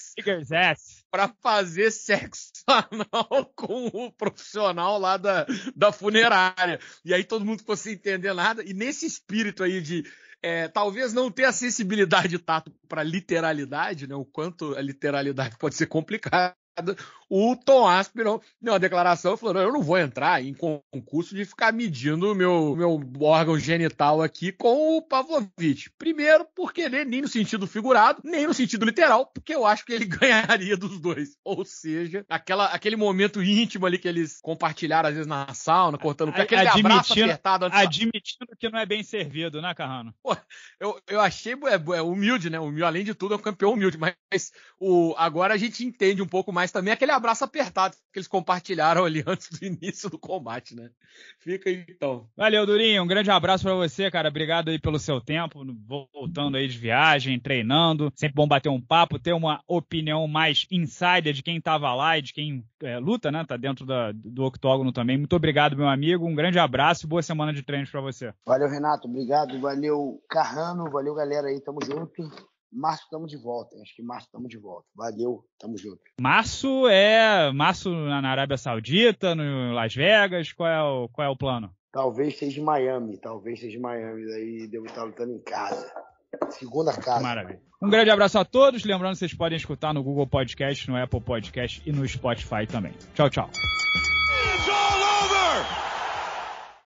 para fazer sexo anal com o profissional lá da, da funerária. E aí todo mundo ficou sem entender nada. E nesse espírito aí de é, talvez não ter a sensibilidade de tato para literalidade, né? O quanto a literalidade pode ser complicada. O Tom Aspinall deu uma declaração e falou: não, eu não vou entrar em concurso de ficar medindo o meu, meu órgão genital aqui com o Pavlovich. Primeiro, porque nem no sentido figurado, nem no sentido literal, porque eu acho que ele ganharia dos dois. Ou seja, aquela, aquele momento íntimo ali que eles compartilharam às vezes na sauna, cortando o pé, aquele abraço apertado. Antes admitindo da... que não é bem servido, né, Carrano? Pô, eu, eu achei é, é, humilde, né? Humilde, além de tudo, é um campeão humilde, mas o, agora a gente entende um pouco mais também aquele abraço apertado que eles compartilharam ali antes do início do combate, né? Fica aí, então. Valeu, Durinho. Um grande abraço pra você, cara. Obrigado aí pelo seu tempo, voltando aí de viagem, treinando. Sempre bom bater um papo, ter uma opinião mais insider de quem tava lá e de quem é, luta, né? Tá dentro da, do octógono também. Muito obrigado, meu amigo. Um grande abraço e boa semana de treinos pra você. Valeu, Renato. Obrigado. Valeu, Carrano. Valeu, galera aí. Tamo junto. Março estamos de volta, acho que março estamos de volta. Valeu, tamo junto. Março é março na Arábia Saudita, no Las Vegas, qual é o, qual é o plano? Talvez seja em Miami, talvez seja em Miami, daí devo estar lutando em casa. Segunda casa. Maravilha. Um grande abraço a todos, lembrando que vocês podem escutar no Google Podcast, no Apple Podcast e no Spotify também. Tchau, tchau.